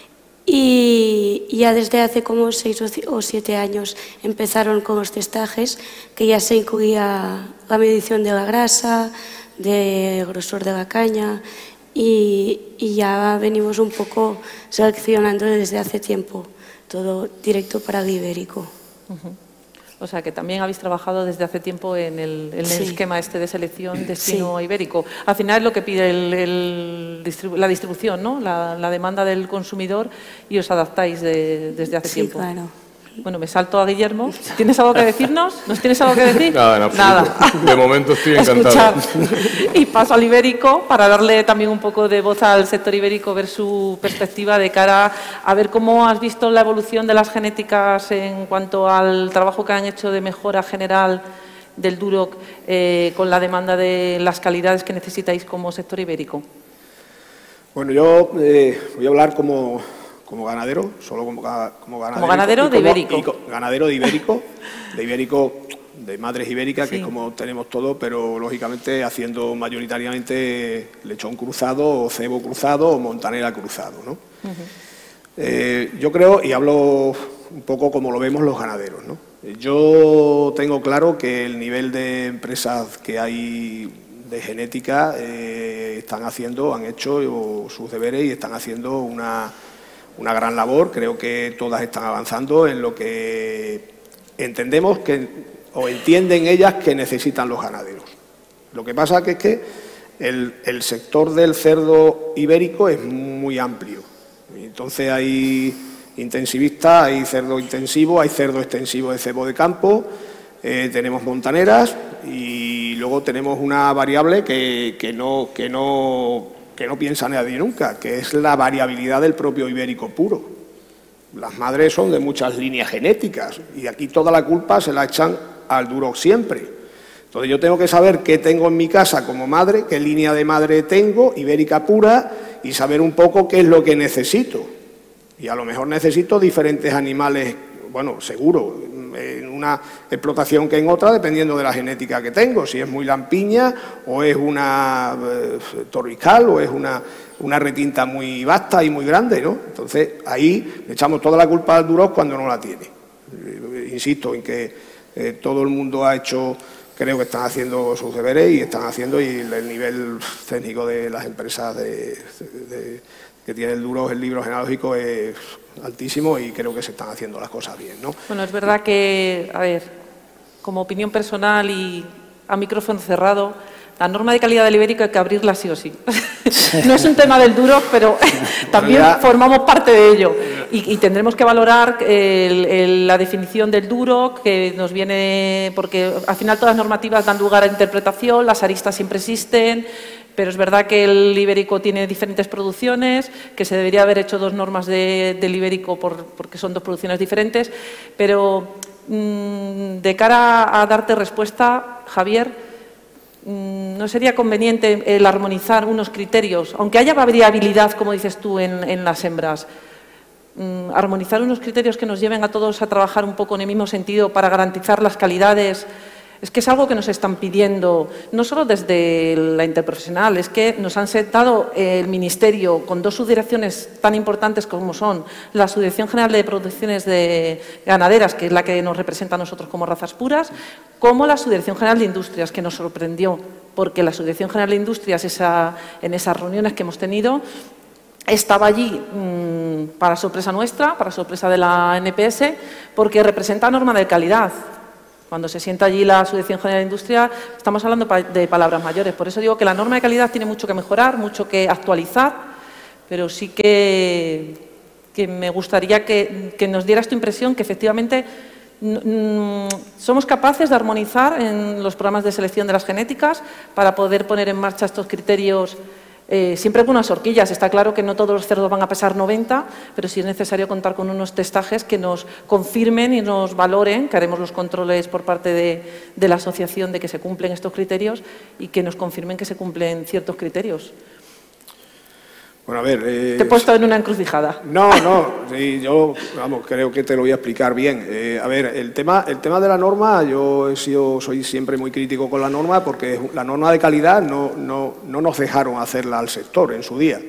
y ya desde hace como 6 o 7 años empezaron con los testajes, que ya se incluía la medición de la grasa, de grosor de la caña y ya venimos un poco seleccionando desde hace tiempo, todo directo para el Ibérico. O sea, que también habéis trabajado desde hace tiempo en el esquema este de selección destino ibérico. Al final es lo que pide la distribución, ¿no? La demanda del consumidor y os adaptáis desde hace tiempo. Sí, claro. Bueno, me salto a Guillermo. ¿Tienes algo que decirnos? ¿Nos tienes algo que decir? Nada, en absoluto. Nada. De momento estoy encantado. Escuchar. Y paso al ibérico para darle también un poco de voz al sector ibérico, ver su perspectiva de cara a ver cómo has visto la evolución de las genéticas en cuanto al trabajo que han hecho de mejora general del Duroc con la demanda de las calidades que necesitáis como sector ibérico. Bueno, yo voy a hablar como ganadero, solo como ganadero. Como ganadero de ibérico. Ganadero de ibérico, de madres ibéricas, que es como tenemos todo, pero lógicamente haciendo mayoritariamente lechón cruzado, o cebo cruzado, o montanera cruzado, ¿no? Yo creo, y hablo un poco como lo vemos los ganaderos, ¿no? Yo tengo claro que el nivel de empresas que hay de genética han hecho sus deberes y están haciendo una gran labor. Creo que todas están avanzando en lo que entendemos o entienden ellas que necesitan los ganaderos. Lo que pasa es que el sector del cerdo ibérico es muy amplio. Entonces hay intensivistas, hay cerdo intensivo, hay cerdo extensivo de cebo de campo, tenemos montaneras y luego tenemos una variable que no piensa nadie nunca, que es la variabilidad del propio ibérico puro. Las madres son de muchas líneas genéticas y aquí toda la culpa se la echan al Duroc siempre. Entonces yo tengo que saber qué tengo en mi casa como madre, qué línea de madre tengo, ibérica pura, y saber un poco qué es lo que necesito. Y a lo mejor necesito diferentes animales, bueno, seguro, en una explotación que en otra, dependiendo de la genética que tengo, si es muy lampiña, o es una torrical, o es una retinta muy vasta y muy grande, ¿no? Entonces, ahí le echamos toda la culpa al Duroc cuando no la tiene. Insisto en que todo el mundo ha hecho, creo que están haciendo sus deberes y están haciendo, y el nivel técnico de las empresas que tiene el Duroc, el libro genealógico, es altísimo y creo que se están haciendo las cosas bien, ¿no? Bueno, es verdad que, a ver, como opinión personal y a micrófono cerrado, la norma de calidad del ibérico hay que abrirla sí o sí. No es un tema del Duroc, pero también formamos parte de ello. Y tendremos que valorar la definición del Duroc, que nos viene, porque al final todas las normativas dan lugar a interpretación, las aristas siempre existen, pero es verdad que el ibérico tiene diferentes producciones, que se debería haber hecho 2 normas del ibérico porque son 2 producciones diferentes, pero de cara a darte respuesta, Javier, ¿no sería conveniente el armonizar unos criterios, aunque haya variabilidad, como dices tú, en las hembras, armonizar unos criterios que nos lleven a todos a trabajar un poco en el mismo sentido para garantizar las calidades? Es que es algo que nos están pidiendo, no solo desde la interprofesional, es que nos han sentado el Ministerio con 2 subdirecciones tan importantes como son la Subdirección General de Producciones de Ganaderas, que es la que nos representa a nosotros como razas puras, como la Subdirección General de Industrias, que nos sorprendió, porque la Subdirección General de Industrias, en esas reuniones que hemos tenido, estaba allí para sorpresa nuestra, para sorpresa de la NPS, porque representa norma de calidad. Cuando se sienta allí la Subdirección General de Industria, estamos hablando de palabras mayores. Por eso digo que la norma de calidad tiene mucho que mejorar, mucho que actualizar, pero sí que me gustaría que nos dieras tu impresión que efectivamente somos capaces de armonizar en los programas de selección de las genéticas para poder poner en marcha estos criterios. Siempre con unas horquillas. Está claro que no todos los cerdos van a pesar 90, pero sí es necesario contar con unos testajes que nos confirmen y nos valoren, que haremos los controles por parte de la asociación de que se cumplen estos criterios y que nos confirmen que se cumplen ciertos criterios. Bueno, a ver... Te he puesto en una encrucijada. No, sí, yo, vamos, creo que te lo voy a explicar bien. A ver, el tema de la norma, soy siempre muy crítico con la norma porque la norma de calidad no nos dejaron hacerla al sector en su día.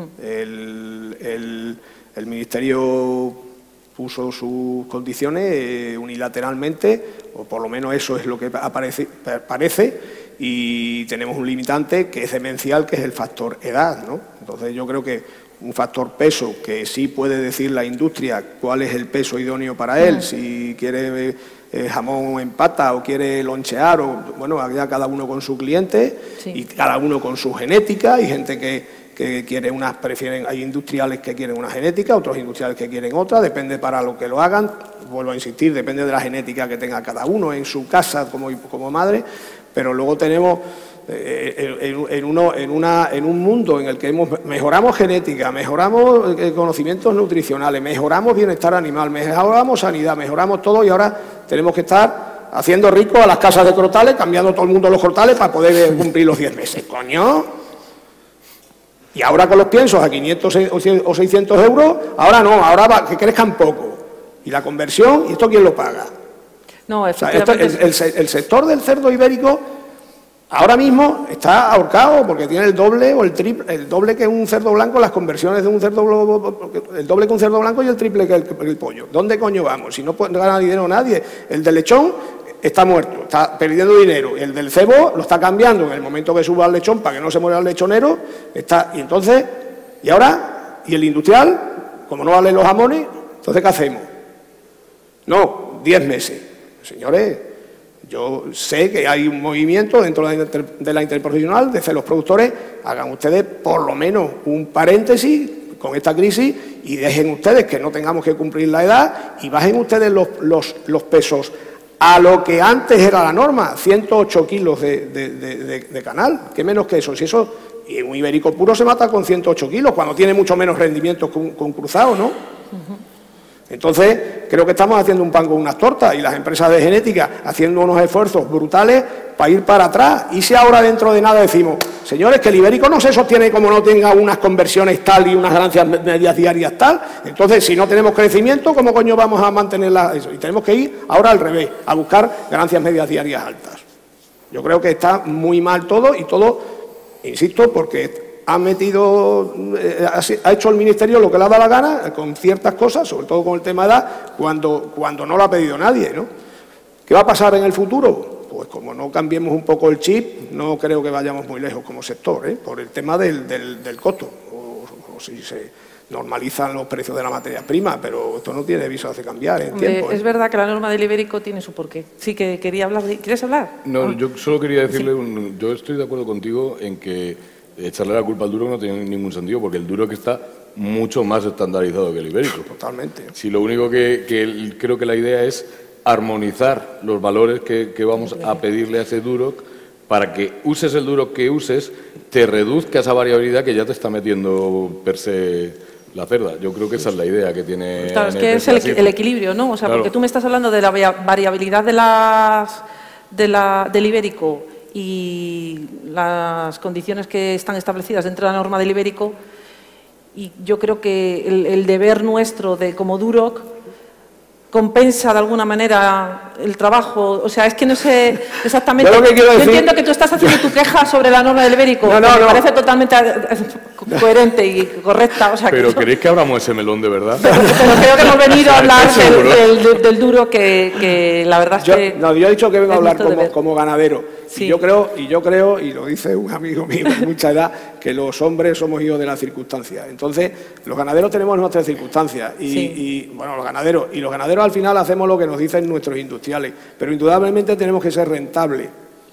El Ministerio puso sus condiciones unilateralmente, o por lo menos eso es lo que parece, y tenemos un limitante que es demencial, que es el factor edad, ¿no? Entonces yo creo que un factor peso, que sí puede decir la industria cuál es el peso idóneo para él, si quiere jamón en pata o quiere lonchear, o bueno, allá cada uno con su cliente, sí, y cada uno con su genética. Hay gente que quiere hay industriales que quieren una genética, otros industriales que quieren otra, depende para lo que lo hagan, vuelvo a insistir, depende de la genética que tenga cada uno en su casa como madre, pero luego tenemos en un mundo en el que mejoramos genética, mejoramos conocimientos nutricionales, mejoramos bienestar animal, mejoramos sanidad, mejoramos todo, y ahora tenemos que estar haciendo ricos a las casas de crotales, cambiando todo el mundo los crotales para poder cumplir los 10 meses, coño. Y ahora con los piensos a 500 o 600 euros, ahora no, ahora que crezcan poco. Y la conversión, ¿y esto quién lo paga? No, efectivamente. O sea, el sector del cerdo ibérico ahora mismo está ahorcado porque tiene el doble o el doble que un cerdo blanco, las conversiones de un cerdo, el doble que un cerdo blanco y el triple que el pollo. ¿Dónde coño vamos? Si no gana dinero nadie. El del lechón está muerto, está perdiendo dinero. El del cebo lo está cambiando en el momento que suba al lechón para que no se muera el lechonero. Y entonces, ¿y ahora? ¿Y el industrial? Como no valen los jamones, entonces ¿qué hacemos? No, 10 meses. Señores, yo sé que hay un movimiento dentro de la interprofesional de los productores. Hagan ustedes por lo menos un paréntesis con esta crisis y dejen ustedes que no tengamos que cumplir la edad y bajen ustedes los pesos a lo que antes era la norma, 108 kilos de canal, ¿qué menos que eso? Si eso, y un ibérico puro se mata con 108 kilos, cuando tiene mucho menos rendimiento que un cruzado, ¿no? Entonces, creo que estamos haciendo un pan con unas tortas y las empresas de genética haciendo unos esfuerzos brutales para ir para atrás. Y si ahora dentro de nada decimos, señores, que el ibérico no se sostiene como no tenga unas conversiones tal y unas ganancias medias diarias tal, entonces si no tenemos crecimiento, ¿cómo coño vamos a mantenerla eso? Y tenemos que ir ahora al revés, a buscar ganancias medias diarias altas. Yo creo que está muy mal todo y todo, insisto, porque ha hecho el Ministerio lo que le ha dado la gana con ciertas cosas, sobre todo con el tema de edad, cuando no lo ha pedido nadie, ¿no? ¿Qué va a pasar en el futuro? Pues como no cambiemos un poco el chip, no creo que vayamos muy lejos como sector, por el tema del costo, o si se normalizan los precios de la materia prima, pero esto no tiene viso de cambiar en tiempo. Es verdad que la norma del ibérico tiene su porqué. Sí, que quería hablar. ¿Quieres hablar? No, yo solo quería decirle, yo estoy de acuerdo contigo en que echarle la culpa al Duroc no tiene ningún sentido, porque el Duroc está mucho más estandarizado que el ibérico. Totalmente. Si lo único que creo que la idea es armonizar los valores que vamos a pedirle a ese Duroc para que uses el Duroc que uses, te reduzca esa variabilidad que ya te está metiendo per se la cerda. Yo creo que esa es la idea que tiene. Claro, es que es el equilibrio, ¿no? O sea, claro, porque tú me estás hablando de la variabilidad del ibérico y las condiciones que están establecidas dentro de la norma del ibérico, y yo creo que el deber nuestro como Duroc compensa de alguna manera el trabajo. O sea, es que no sé exactamente. Yo entiendo que tú estás haciendo tu queja sobre la norma del ibérico, me parece totalmente coherente y correcta. O sea, pero ¿queréis que abramos ese melón de verdad? Pero creo que hemos venido a hablar del Duroc, que la verdad es que... No, yo he dicho que vengo a hablar como ganadero. Sí. Y yo creo, y lo dice un amigo mío de mucha edad, que los hombres somos hijos de las circunstancias. Entonces, los ganaderos tenemos nuestras circunstancias. Y bueno, los ganaderos al final hacemos lo que nos dicen nuestros industriales. Pero indudablemente tenemos que ser rentables.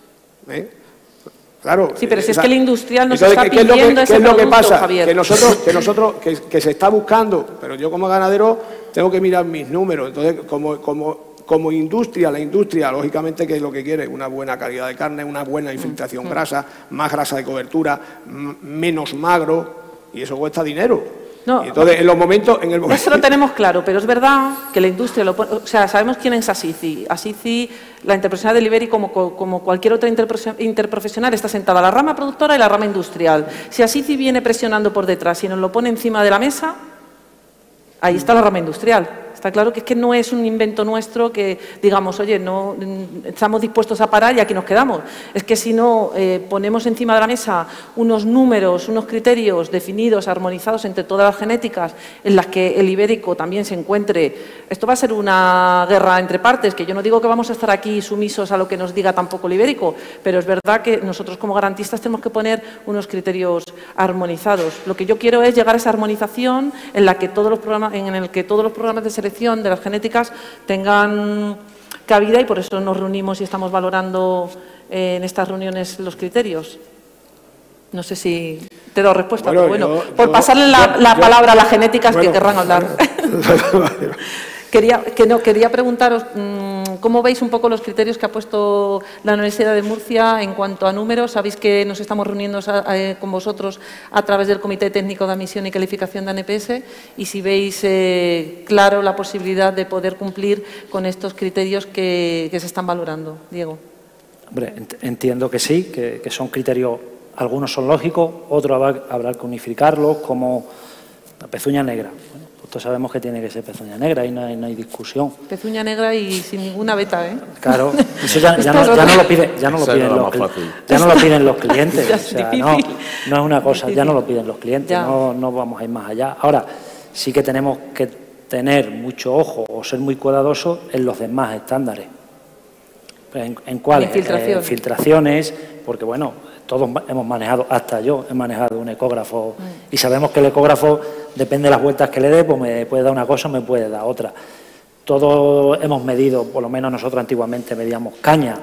Claro. Sí, pero si es que el industrial nos está pidiendo ese producto, Javier. ¿Qué es lo que pasa? Que nosotros se está buscando, pero yo como ganadero tengo que mirar mis números. Entonces, como industria, la industria, lógicamente, que es lo que quiere, una buena calidad de carne, una buena infiltración grasa, más grasa de cobertura, menos magro, y eso cuesta dinero. No, y entonces, en el momento... Eso lo tenemos claro, pero es verdad que la industria lo pone... O sea, sabemos quién es ASICI. ASICI, la interprofesional del Iberi, como cualquier otra interprofesional, está sentada la rama productora y la rama industrial. Si ASICI viene presionando por detrás y nos lo pone encima de la mesa, ahí está la rama industrial. Está claro que es que no es un invento nuestro que digamos, oye, no estamos dispuestos a parar y aquí nos quedamos. Es que si no ponemos encima de la mesa unos números, unos criterios definidos, armonizados entre todas las genéticas, en las que el ibérico también se encuentre, esto va a ser una guerra entre partes, que yo no digo que vamos a estar aquí sumisos a lo que nos diga tampoco el ibérico, pero es verdad que nosotros como garantistas tenemos que poner unos criterios armonizados. Lo que yo quiero es llegar a esa armonización en la que todos los programas, en el que todos los programas de selección de las genéticas tengan cabida y por eso nos reunimos y estamos valorando en estas reuniones los criterios. No sé si te he dado respuesta, pero bueno, por pasarle la palabra a las genéticas que querrán hablar. Quería preguntaros cómo veis un poco los criterios que ha puesto la Universidad de Murcia en cuanto a números. Sabéis que nos estamos reuniendo con vosotros a través del Comité Técnico de Admisión y Calificación de ANPS y si veis claro la posibilidad de poder cumplir con estos criterios que se están valorando. Diego. Hombre, entiendo que sí, que son criterios, algunos son lógicos, otros habrá que unificarlos, como la pezuña negra. Bueno, todos sabemos que tiene que ser pezuña negra y no hay discusión. Pezuña negra y sin ninguna beta, ¿eh? Claro, eso ya no lo piden los clientes. O sea, no es una cosa, ya no lo piden los clientes, no vamos a ir más allá. Ahora, sí que tenemos que tener mucho ojo o ser muy cuidadosos en los demás estándares. ¿En cuáles? Filtraciones, porque bueno, todos hemos manejado, hasta yo he manejado un ecógrafo y sabemos que el ecógrafo, depende de las vueltas que le dé, pues me puede dar una cosa o me puede dar otra. Todos hemos medido, por lo menos nosotros antiguamente medíamos caña.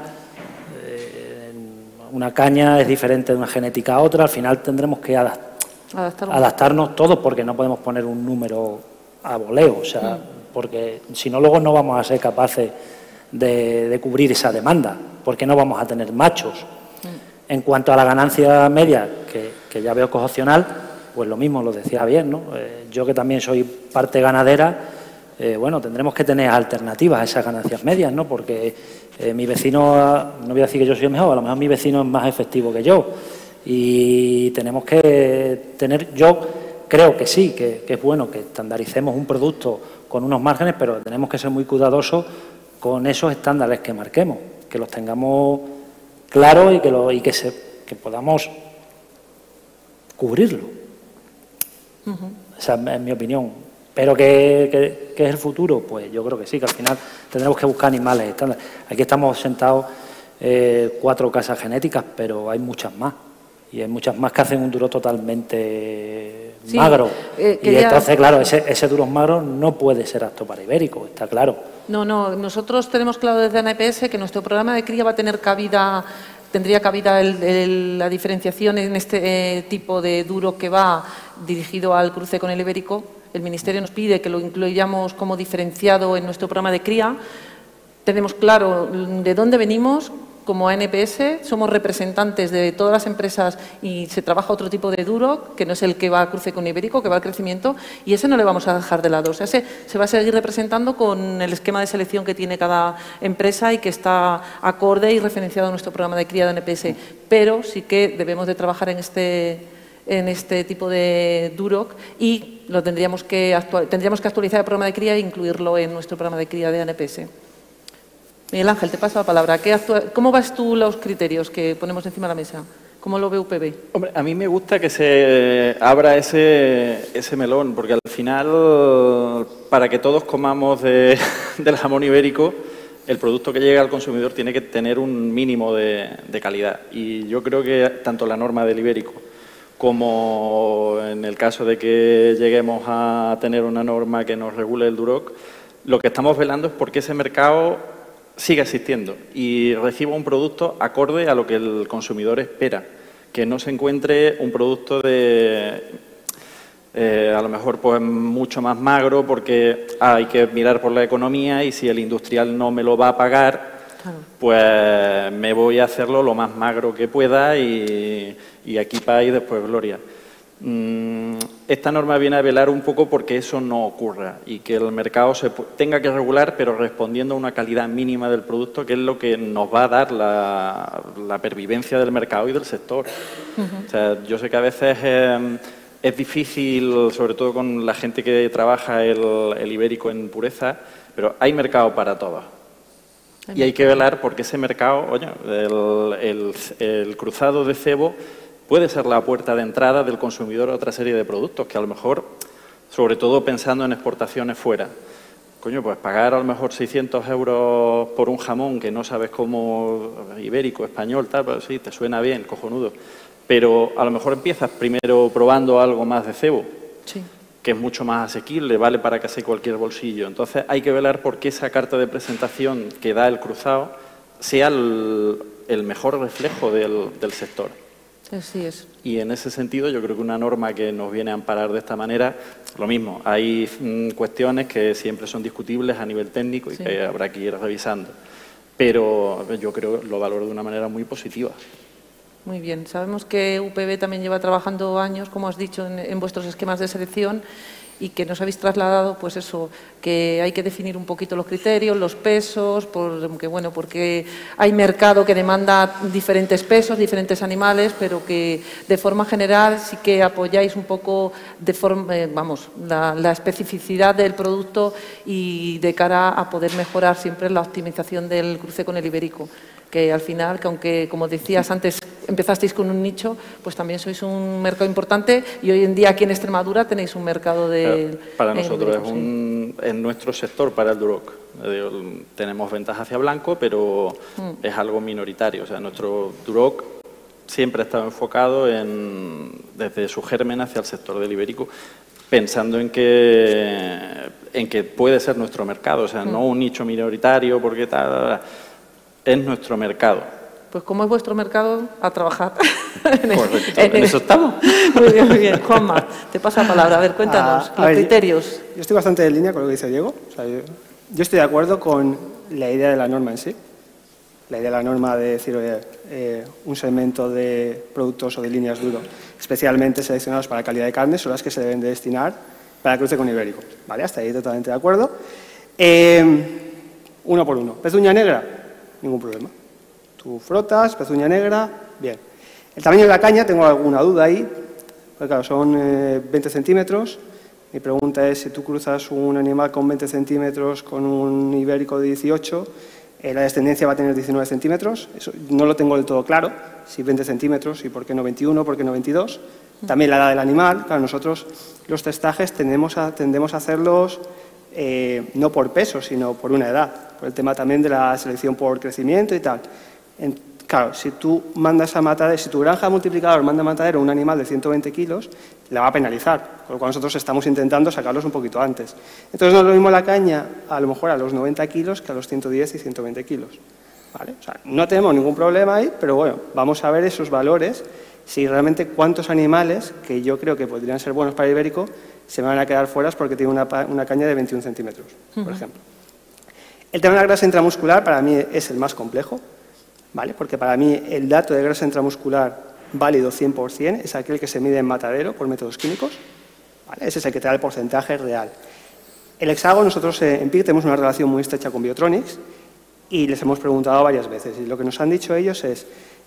Una caña es diferente de una genética a otra, al final tendremos que adaptarnos todos porque no podemos poner un número a voleo, o sea, porque si no luego no vamos a ser capaces de cubrir esa demanda, porque no vamos a tener machos. En cuanto a la ganancia media, que ya veo que es opcional, pues lo mismo, lo decía Javier, ¿no? Yo que también soy parte ganadera, bueno, tendremos que tener alternativas a esas ganancias medias, ¿no? Porque mi vecino, no voy a decir que yo soy el mejor, a lo mejor mi vecino es más efectivo que yo. Y tenemos que tener, yo creo que sí, que es bueno que estandaricemos un producto con unos márgenes, pero tenemos que ser muy cuidadosos con esos estándares que marquemos, que los tengamos claro y que podamos cubrirlo. Esa es mi opinión. Pero ¿qué es el futuro? Pues yo creo que sí, que al final tendremos que buscar animales estándares. Aquí estamos sentados 4 casas genéticas, pero hay muchas más. Y hay muchas más que hacen un duro totalmente magro. Y entonces, claro, ese duro magro no puede ser apto para ibérico, está claro. No, nosotros tenemos claro desde ANPS que nuestro programa de cría va a tener cabida, tendría cabida la diferenciación en este tipo de duro que va dirigido al cruce con el ibérico. El Ministerio nos pide que lo incluyamos como diferenciado en nuestro programa de cría. Tenemos claro de dónde venimos. Como ANPS somos representantes de todas las empresas y se trabaja otro tipo de duro, que no es el que va a cruce con ibérico, que va al crecimiento, y ese no le vamos a dejar de lado. O sea, ese se va a seguir representando con el esquema de selección que tiene cada empresa y que está acorde y referenciado a nuestro programa de cría de ANPS. Pero sí que debemos de trabajar en este tipo de Duroc y tendríamos que actualizar el programa de cría e incluirlo en nuestro programa de cría de ANPS. Miguel Ángel, te paso la palabra. ¿Cómo vas tú los criterios que ponemos encima de la mesa? ¿Cómo lo ve UPB? Hombre, a mí me gusta que se abra ese melón, porque al final, para que todos comamos del jamón ibérico, el producto que llegue al consumidor tiene que tener un mínimo de calidad. Y yo creo que tanto la norma del ibérico como en el caso de que lleguemos a tener una norma que nos regule el Duroc, lo que estamos velando es porque ese mercado siga existiendo y reciba un producto acorde a lo que el consumidor espera, que no se encuentre un producto a lo mejor pues mucho más magro porque hay que mirar por la economía y si el industrial no me lo va a pagar, pues me voy a hacerlo lo más magro que pueda y aquí para y después gloria. Esta norma viene a velar un poco porque eso no ocurra y que el mercado se tenga que regular, pero respondiendo a una calidad mínima del producto, que es lo que nos va a dar la pervivencia del mercado y del sector. O sea, yo sé que a veces es difícil, sobre todo con la gente que trabaja el ibérico en pureza, pero hay mercado para todos. Y hay que velar porque ese mercado, oye, el cruzado de cebo puede ser la puerta de entrada del consumidor a otra serie de productos que a lo mejor, sobre todo pensando en exportaciones fuera, coño, pues pagar a lo mejor 600 euros por un jamón que no sabes cómo, ibérico, español, tal, pues sí, te suena bien, cojonudo, pero a lo mejor empiezas primero probando algo más de cebo, Sí. que es mucho más asequible, vale para casi cualquier bolsillo. Entonces hay que velar por qué esa carta de presentación que da el cruzado sea el mejor reflejo del sector. Así es. Y en ese sentido yo creo que una norma que nos viene a amparar de esta manera, lo mismo, hay cuestiones que siempre son discutibles a nivel técnico y Sí. que habrá que ir revisando. Pero yo creo lo valoro de una manera muy positiva. Muy bien. Sabemos que UPV también lleva trabajando años, como has dicho, en vuestros esquemas de selección y que nos habéis trasladado, pues eso, que hay que definir un poquito los criterios, los pesos, porque hay mercado que demanda diferentes pesos, diferentes animales, pero que de forma general sí que apoyáis un poco la especificidad del producto y de cara a poder mejorar siempre la optimización del cruce con el ibérico. Que al final, que aunque, como decías antes, empezasteis con un nicho, pues también sois un mercado importante y hoy en día aquí en Extremadura tenéis un mercado de... Para nosotros es nuestro sector para el Duroc. Tenemos ventas hacia blanco, pero es algo minoritario. O sea, nuestro Duroc siempre ha estado enfocado desde su germen hacia el sector del ibérico, pensando en que puede ser nuestro mercado. O sea, no un nicho minoritario, porque tal... Es nuestro mercado. Pues como es vuestro mercado, a trabajar. Correcto, en eso estamos. Muy bien, muy bien. Juanma, te paso la palabra. A ver, cuéntanos los criterios. Yo estoy bastante en línea con lo que dice Diego. O sea, yo estoy de acuerdo con la idea de la norma en sí. La idea de la norma de decir, un segmento de productos o de líneas duro, especialmente seleccionados para calidad de carne, son las que se deben de destinar para el cruce con ibérico. ¿Vale? Hasta ahí totalmente de acuerdo. Uno por uno. Pezuña negra. Ningún problema. Tú frotas, pezuña negra, bien. El tamaño de la caña, tengo alguna duda ahí, porque claro, son 20 centímetros. Mi pregunta es, si tú cruzas un animal con 20 centímetros con un ibérico de 18, la descendencia va a tener 19 centímetros. Eso no lo tengo del todo claro, si 20 centímetros, y por qué no 21, por qué no 22. También la edad del animal. Claro, nosotros los testajes tendemos a hacerlos no por peso, sino por una edad, por el tema también de la selección por crecimiento y tal. Claro, si tú mandas a matadero, si tu granja multiplicador manda a matadero un animal de 120 kilos, la va a penalizar, con lo cual nosotros estamos intentando sacarlos un poquito antes. Entonces no es lo mismo la caña, a lo mejor a los 90 kilos que a los 110 y 120 kilos. ¿Vale? O sea, no tenemos ningún problema ahí, pero bueno, vamos a ver esos valores, si realmente cuántos animales, que yo creo que podrían ser buenos para el ibérico, se van a quedar fuera porque tiene una caña de 21 centímetros, por ejemplo. El tema de la grasa intramuscular para mí es el más complejo, ¿vale? Porque para mí el dato de grasa intramuscular válido 100% es aquel que se mide en matadero por métodos químicos, ¿vale? Ese es el que te da el porcentaje real. El hexago, nosotros en PIC tenemos una relación muy estrecha con Biotronics y les hemos preguntado varias veces y lo que nos han dicho ellos es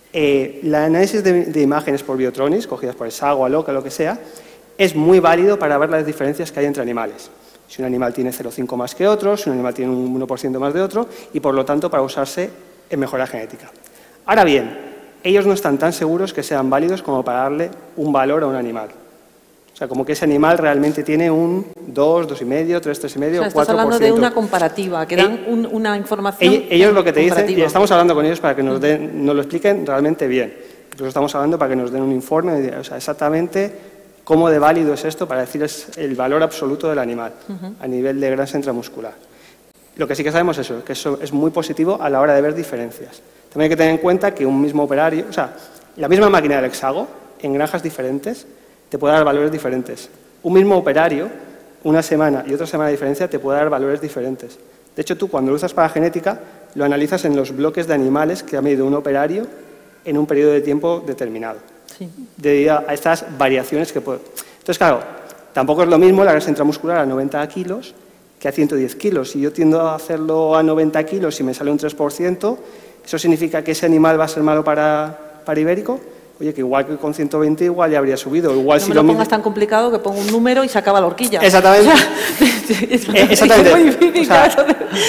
el análisis de imágenes por Biotronics, cogidas por Hexago, Aloca, lo que sea, es muy válido para ver las diferencias que hay entre animales. Si un animal tiene 0,5 más que otro, si un animal tiene un 1% más de otro, y por lo tanto para usarse en mejora genética. Ahora bien, ellos no están tan seguros que sean válidos como para darle un valor a un animal. O sea, como que ese animal realmente tiene un 2, 2,5, 3, 3,5 o 4%. Estás hablando de una comparativa, que dan una información. Ellos lo que te dicen, y estamos hablando con ellos para que nos lo expliquen realmente bien. Incluso estamos hablando para que nos den un informe, o sea, exactamente cómo de válido es esto para decir el valor absoluto del animal a nivel de grasa intramuscular. Lo que sí que sabemos es que eso es muy positivo a la hora de ver diferencias. También hay que tener en cuenta que un mismo operario, o sea, la misma máquina del hexago, en granjas diferentes, te puede dar valores diferentes. Un mismo operario, una semana y otra semana de diferencia, te puede dar valores diferentes. De hecho, tú cuando lo usas para genética, lo analizas en los bloques de animales que ha medido un operario en un periodo de tiempo determinado. debido a estas variaciones que puede. Entonces, claro, tampoco es lo mismo la grasa intramuscular a 90 kilos que a 110 kilos. Si yo tiendo a hacerlo a 90 kilos y me sale un 3%, ¿eso significa que ese animal va a ser malo para ibérico? Oye, que igual que con 120 igual ya habría subido. Igual no si me lo pongas tan complicado que pongo un número y se acaba la horquilla. Exactamente. Exactamente. Es muy difícil, o sea,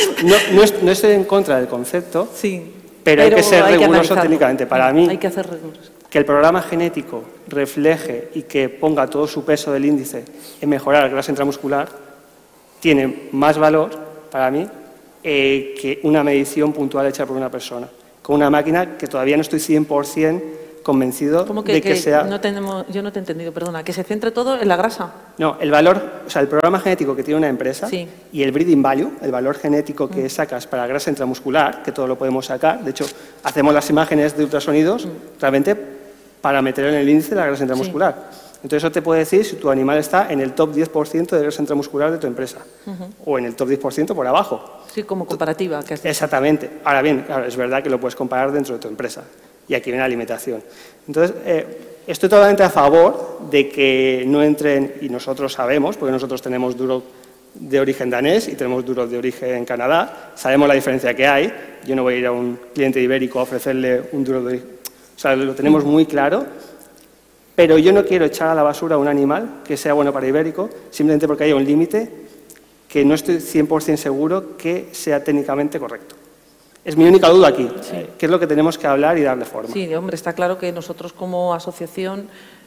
no estoy en contra del concepto, pero hay que ser riguroso técnicamente. Para mí, hay que hacer riguroso. Que el programa genético refleje y que ponga todo su peso del índice en mejorar grasa intramuscular tiene más valor para mí que una medición puntual hecha por una persona. Con una máquina que todavía no estoy 100% convencido de que sea... yo no te he entendido, perdona. ¿Que se centre todo en la grasa? No, el valor, o sea, el programa genético que tiene una empresa y el breeding value, el valor genético que sacas para grasa intramuscular, que todo lo podemos sacar, de hecho, hacemos las imágenes de ultrasonidos realmente para meter en el índice la grasa intramuscular. Entonces, eso te puede decir si tu animal está en el top 10% de grasa intramuscular de tu empresa o en el top 10% por abajo. Sí, como comparativa. Exactamente. Ahora bien, claro, es verdad que lo puedes comparar dentro de tu empresa. Y aquí viene la alimentación. Entonces, estoy totalmente a favor de que no entren, y nosotros sabemos, porque nosotros tenemos Duroc de origen danés y tenemos Duroc de origen Canadá, sabemos la diferencia que hay. Yo no voy a ir a un cliente ibérico a ofrecerle un Duroc de origen. O sea, lo tenemos muy claro, pero yo no quiero echar a la basura un animal que sea bueno para ibérico, simplemente porque haya un límite que no estoy 100% seguro que sea técnicamente correcto. Es mi única duda aquí, que es lo que tenemos que hablar y darle forma. Sí, hombre, está claro que nosotros como asociación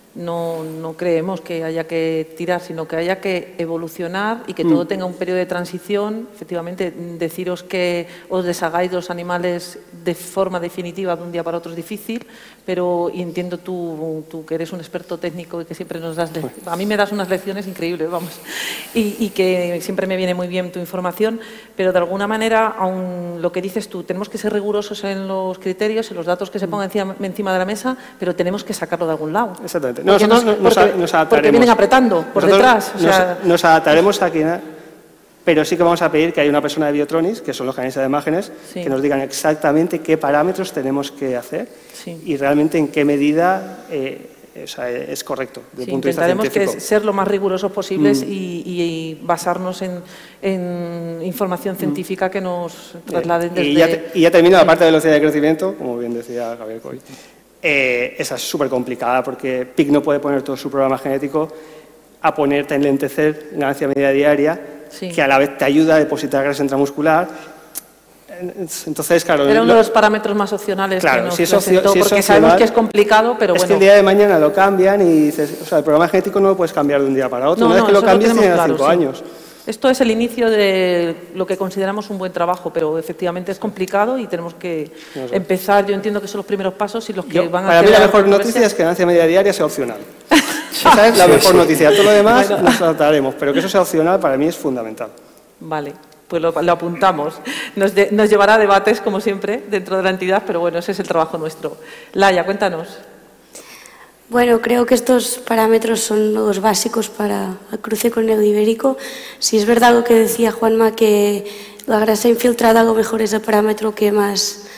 no creemos que haya que tirar, sino que haya que evolucionar y que todo tenga un periodo de transición. Efectivamente, deciros que os deshagáis de los animales de forma definitiva de un día para otro es difícil, pero y entiendo tú que eres un experto técnico y que siempre nos das... A mí me das unas lecciones increíbles, vamos, y que siempre me viene muy bien tu información, pero de alguna manera, aun lo que dices tú, tenemos que ser rigurosos en los criterios, en los datos que se pongan encima de la mesa, pero tenemos que sacarlo de algún lado. Exactamente. Nosotros nos adaptaremos. Porque vienen apretando por detrás. O sea, nos adaptaremos aquí, pero sí que vamos a pedir que haya una persona de Biotronis, que son los analistas de imágenes, que nos digan exactamente qué parámetros tenemos que hacer y realmente en qué medida es correcto. Desde el punto de vista intentaremos científico. ser lo más rigurosos posibles y basarnos en información científica que nos trasladen desde... Y ya termino la parte de velocidad de crecimiento, como bien decía Javier Coy. Esa es súper complicada porque PIC no puede poner todo su programa genético a ponerte en lentecer ganancia media diaria, que a la vez te ayuda a depositar grasa intramuscular. Entonces, claro... Era uno de los parámetros más opcionales que nos presentó, porque sabemos que es complicado, pero bueno... Es que el día de mañana lo cambian y dices, o sea, el programa genético no lo puedes cambiar de un día para otro. Una vez que lo cambias, tienes 5 años. Esto es el inicio de lo que consideramos un buen trabao, pero efectivamente es complicado y tenemos que empezar. Yo entiendo que son los primeros pasos y los que van a... Para mí la mejor noticia es que ganancia media diaria sea opcional. Esa es la mejor noticia. Todo lo demás nos trataremos, pero que eso sea opcional para mí es fundamental. Vale, pues lo apuntamos. Nos llevará a debates, como siempre, dentro de la entidad, pero bueno, ese es el trabajo nuestro. Laia, cuéntanos. Bueno, creo que estos parámetros son los básicos para el cruce con el ibérico. Si es verdad lo que decía Juanma, que la grasa infiltrada a lo mejor es el parámetro que más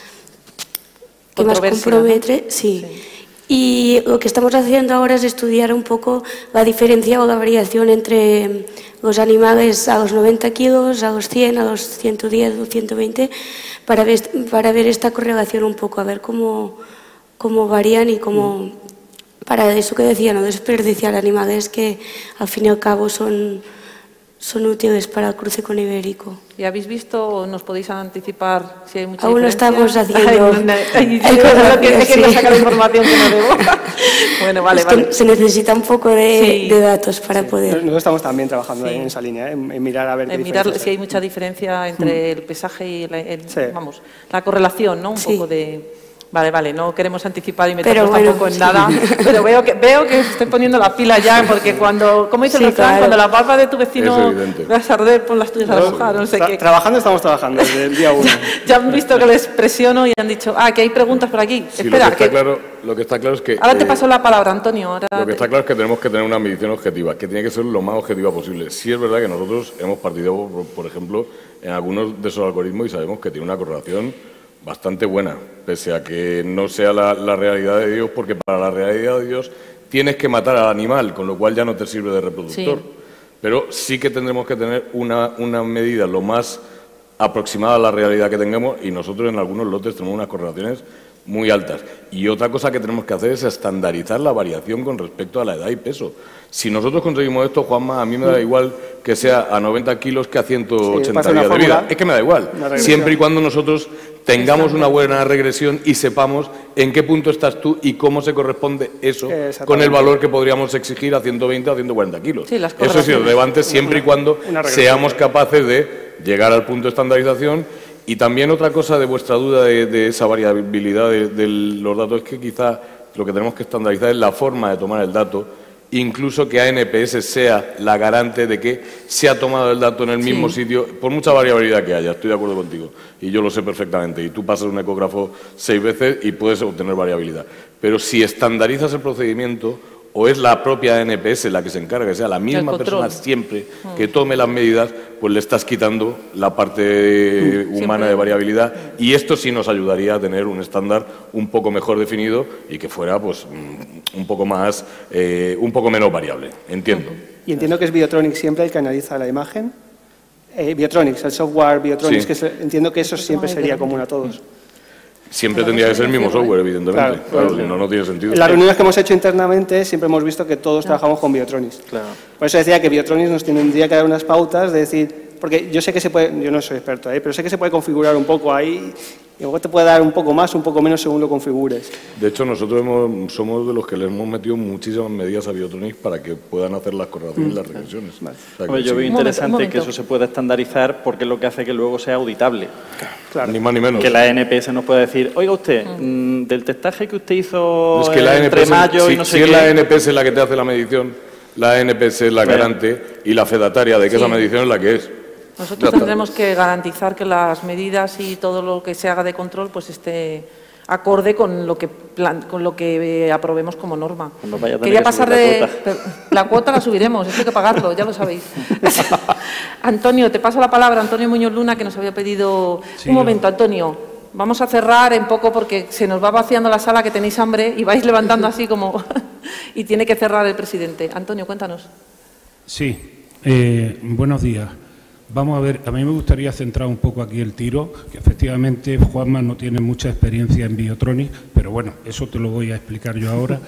compromete. ¿No? Sí. Y lo que estamos haciendo ahora es estudiar un poco la diferencia o la variación entre los animales a los 90 kilos, a los 100, a los 110 o 120, para ver esta correlación un poco, a ver cómo varían y cómo... Para eso que decía, no desperdiciar animales que al fin y al cabo son útiles para el cruce con ibérico. ¿Y habéis visto, nos podéis anticipar si hay mucha Aún diferencia? Aún lo estamos haciendo. Es que no sacar la información que no debo. Bueno, vale, vale. Se necesita un poco de datos para poder... Nosotros estamos también trabajando en esa línea, en mirar a ver qué mirar si hay mucha diferencia entre el pesaje y la correlación, ¿no? Un poco de... Vale, no queremos anticipar y meternos tampoco en nada, pero veo que se estoy poniendo la pila ya, porque cuando, como dice el refrán, cuando la barba de tu vecino vas a arder, pon las tuyas a la hoja, no sé qué. Trabajando estamos trabajando desde el día 1. Ya han visto que les presiono y han dicho, que hay preguntas por aquí. Sí, espera, lo que está claro es que... Ahora te paso la palabra, Antonio. Lo que está claro es que tenemos que tener una medición objetiva, que tiene que ser lo más objetiva posible. Sí es verdad que nosotros hemos partido, por ejemplo, en algunos de esos algoritmos y sabemos que tiene una correlación bastante buena, pese a que no sea la realidad de Dios, porque para la realidad de Dios tienes que matar al animal, con lo cual ya no te sirve de reproductor. Sí. Pero sí que tendremos que tener una medida lo más aproximada a la realidad que tengamos, y nosotros en algunos lotes tenemos unas correlaciones muy altas. Y otra cosa que tenemos que hacer es estandarizar la variación con respecto a la edad y peso. Si nosotros conseguimos esto, Juanma, a mí me da igual que sea a 90 kilos que a 180 días de vida. Es que me da igual, siempre y cuando nosotros tengamos una buena regresión y sepamos en qué punto estás tú y cómo se corresponde eso con el valor que podríamos exigir a 120 o a 140 kilos. Sí, eso es irrelevante siempre y cuando seamos capaces de llegar al punto de estandarización. Y también otra cosa de vuestra duda de esa variabilidad de los datos es que quizá lo que tenemos que estandarizar es la forma de tomar el dato, incluso que ANPS sea la garante de que se ha tomado el dato en el mismo sitio, por mucha variabilidad que haya, estoy de acuerdo contigo, y yo lo sé perfectamente, y tú pasas un ecógrafo 6 veces y puedes obtener variabilidad. Pero si estandarizas el procedimiento, o es la propia ANPS la que se encarga, que sea la misma persona siempre que tome las medidas, pues le estás quitando la parte humana de variabilidad, y esto sí nos ayudaría a tener un estándar un poco mejor definido y que fuera pues un poco menos variable, entiendo. Y entiendo que es Biotronics siempre el que analiza la imagen. Biotronics, el software Biotronics, que entiendo que eso siempre sería común a todos. Siempre tendría que ser el mismo software, evidentemente. Claro, si no, no tiene sentido. En las reuniones que hemos hecho internamente siempre hemos visto que todos trabajamos con Biotronics. Por eso decía que Biotronics nos tendría que dar unas pautas de decir, porque yo sé que se puede, yo no soy experto ahí, pero sé que se puede configurar un poco ahí, y luego te puede dar un poco más, un poco menos según lo configures. De hecho, nosotros somos de los que le hemos metido muchísimas medidas a Biotronics para que puedan hacer las correlaciones y las regresiones. O sea, yo veo interesante que eso se pueda estandarizar, porque es lo que hace que luego sea auditable. Claro. Ni más ni menos. Que la ANPS nos pueda decir, oiga usted, del testaje que usted hizo es que la entre ANPS, mayo y no sé qué... Si es la ANPS la que te hace la medición, la ANPS es la garante y la fedataria de que esa medición es la que es. Nosotros tendremos que garantizar que las medidas y todo lo que se haga de control pues esté acorde con lo que aprobemos como norma. Quería pasar de... La cuota la subiremos, esto hay que pagarlo, ya lo sabéis. Antonio, te paso la palabra, Antonio Muñoz Luna, que nos había pedido... Un momento, Antonio, vamos a cerrar en poco porque se nos va vaciando la sala, que tenéis hambre y vais levantando así como... y tiene que cerrar el presidente. Antonio, cuéntanos. Sí, buenos días. Vamos a ver, a mí me gustaría centrar un poco aquí el tiro, que efectivamente Juanma no tiene mucha experiencia en Biotronics, pero bueno, eso te lo voy a explicar yo ahora.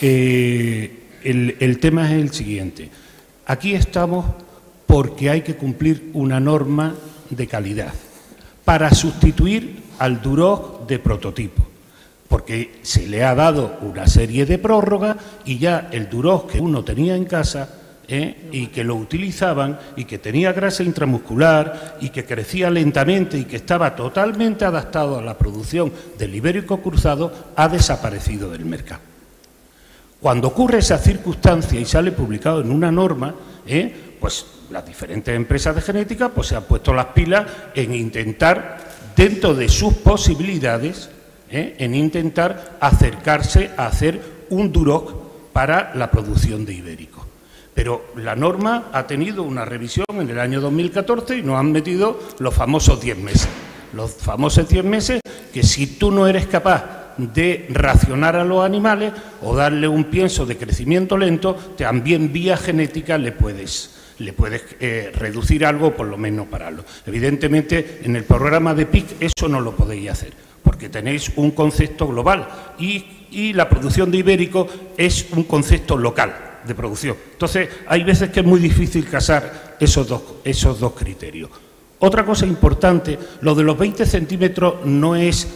El tema es el siguiente. Aquí estamos porque hay que cumplir una norma de calidad para sustituir al Duroc de prototipo, porque se le ha dado una serie de prórrogas y ya el Duroc que uno tenía en casa... y que lo utilizaban y que tenía grasa intramuscular y que crecía lentamente y que estaba totalmente adaptado a la producción del ibérico cruzado, ha desaparecido del mercado. Cuando ocurre esa circunstancia y sale publicado en una norma, pues las diferentes empresas de genética pues se han puesto las pilas en intentar, dentro de sus posibilidades, en intentar acercarse a hacer un Duroc para la producción de ibérico. Pero la norma ha tenido una revisión en el año 2014 y nos han metido los famosos 10 meses. Los famosos 10 meses que si tú no eres capaz de racionar a los animales o darle un pienso de crecimiento lento, también vía genética le puedes reducir algo, por lo menos pararlo. Evidentemente, en el programa de PIC eso no lo podéis hacer, porque tenéis un concepto global y la producción de ibérico es un concepto local de producción. Entonces, hay veces que es muy difícil casar esos dos criterios. Otra cosa importante, lo de los 20 centímetros no es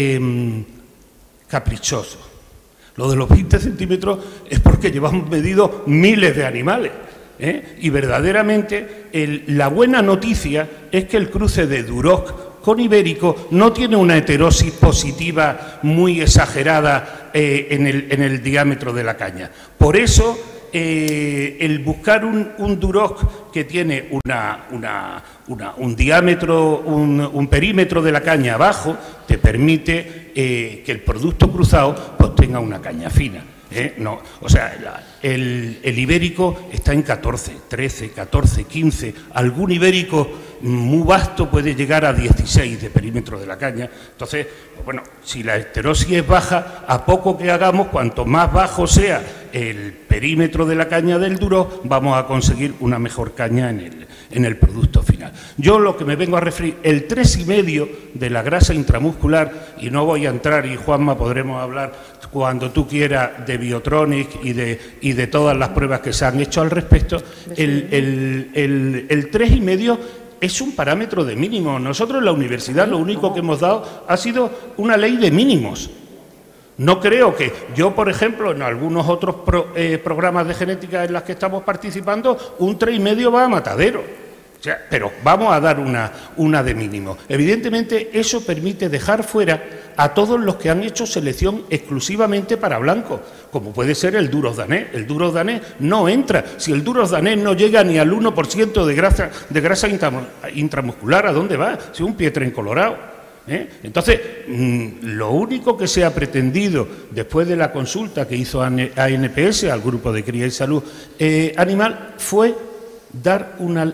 caprichoso. Lo de los 20 centímetros es porque llevamos medido miles de animales. Y verdaderamente la buena noticia es que el cruce de Duroc con ibérico no tiene una heterosis positiva muy exagerada en el diámetro de la caña. Por eso, el buscar un Duroc que tiene un diámetro, un perímetro de la caña abajo, te permite que el producto cruzado pues tenga una caña fina. No, o sea, el ibérico está en 14, 13, 14, 15, algún ibérico muy vasto puede llegar a 16 de perímetro de la caña. Entonces, pues bueno, si la esterosis es baja, a poco que hagamos, cuanto más bajo sea el perímetro de la caña del Duroc, vamos a conseguir una mejor caña en el producto final. Yo lo que me vengo a referir, el 3,5 de la grasa intramuscular, y no voy a entrar, y Juanma podremos hablar cuando tú quieras de Biotronic y de todas las pruebas que se han hecho al respecto, el 3,5 es un parámetro de mínimo. Nosotros en la universidad lo único que hemos dado ha sido una ley de mínimos. No creo que yo, por ejemplo, en algunos otros programas de genética en los que estamos participando, un 3,5 va a matadero. O sea, pero vamos a dar una de mínimo. Evidentemente, eso permite dejar fuera a todos los que han hecho selección exclusivamente para blancos, como puede ser el duros danés. El duros danés no entra. Si el duros danés no llega ni al 1% de grasa intramuscular, ¿a dónde va? Si es un pietren colorado. Entonces, lo único que se ha pretendido después de la consulta que hizo ANPS al Grupo de Cría y Salud Animal fue dar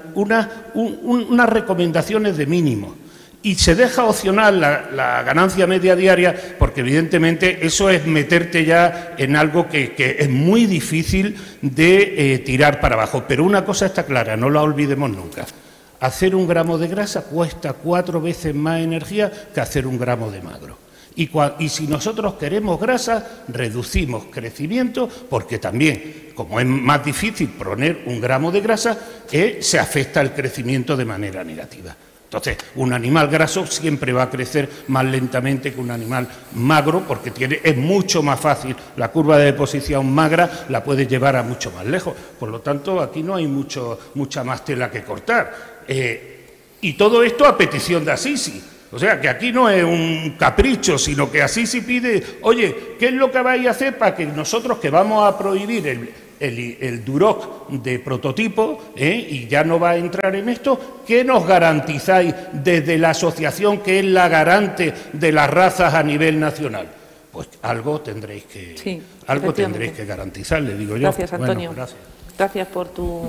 unas recomendaciones de mínimo. Y se deja opcional la ganancia media diaria, porque evidentemente eso es meterte ya en algo que es muy difícil de tirar para abajo. Pero una cosa está clara, no la olvidemos nunca. Hacer 1 gramo de grasa cuesta 4 veces más energía que hacer 1 gramo de magro. Y si nosotros queremos grasa, reducimos crecimiento, porque también, como es más difícil poner 1 gramo de grasa, se afecta el crecimiento de manera negativa. Entonces, un animal graso siempre va a crecer más lentamente que un animal magro, porque es mucho más fácil. La curva de deposición magra la puede llevar a mucho más lejos. Por lo tanto, aquí no hay mucha más tela que cortar. Y todo esto a petición de Assisi. O sea, que aquí no es un capricho, sino que Assisi pide, oye, ¿qué es lo que vais a hacer para que nosotros, que vamos a prohibir el Duroc de prototipo, y ya no va a entrar en esto, ¿qué nos garantizáis desde la asociación que es la garante de las razas a nivel nacional? Pues algo tendréis que, garantizar, le digo yo. Gracias, Antonio. Bueno, gracias. Gracias por tu...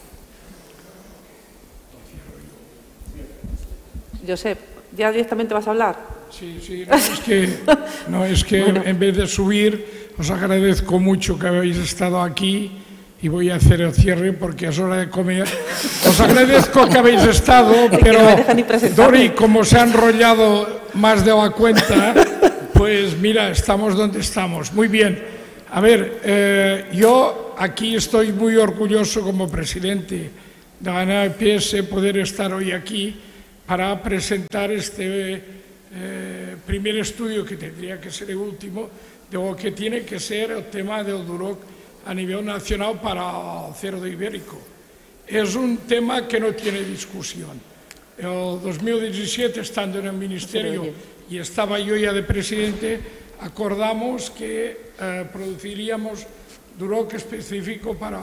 Josep, ¿ya directamente vas a hablar? Sí, no es que bueno, en vez de subir, os agradezco mucho que habéis estado aquí y voy a hacer el cierre porque es hora de comer. Os agradezco que habéis estado, pero Dori, como se ha enrollado más de la cuenta, pues mira, estamos donde estamos. Muy bien. A ver, yo aquí estoy muy orgulloso como presidente de la ANPS poder estar hoy aquí para presentar este primer estudio, que tendría que ser el último, de lo que tiene que ser el tema del Duroc a nivel nacional para el cerdo ibérico. Es un tema que no tiene discusión. En el 2017, estando en el Ministerio, y estaba yo ya de presidente, acordamos que produciríamos Duroc específico para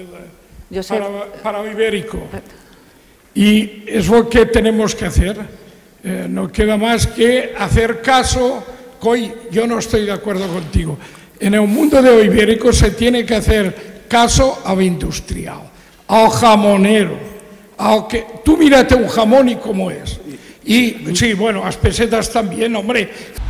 el ibérico. Y es lo que tenemos que hacer. No queda más que hacer caso. Hoy yo no estoy de acuerdo contigo. En el mundo de ibérico se tiene que hacer caso al industrial, al jamonero. Tú mírate un jamón y cómo es. Y sí, bueno, las pesetas también, hombre.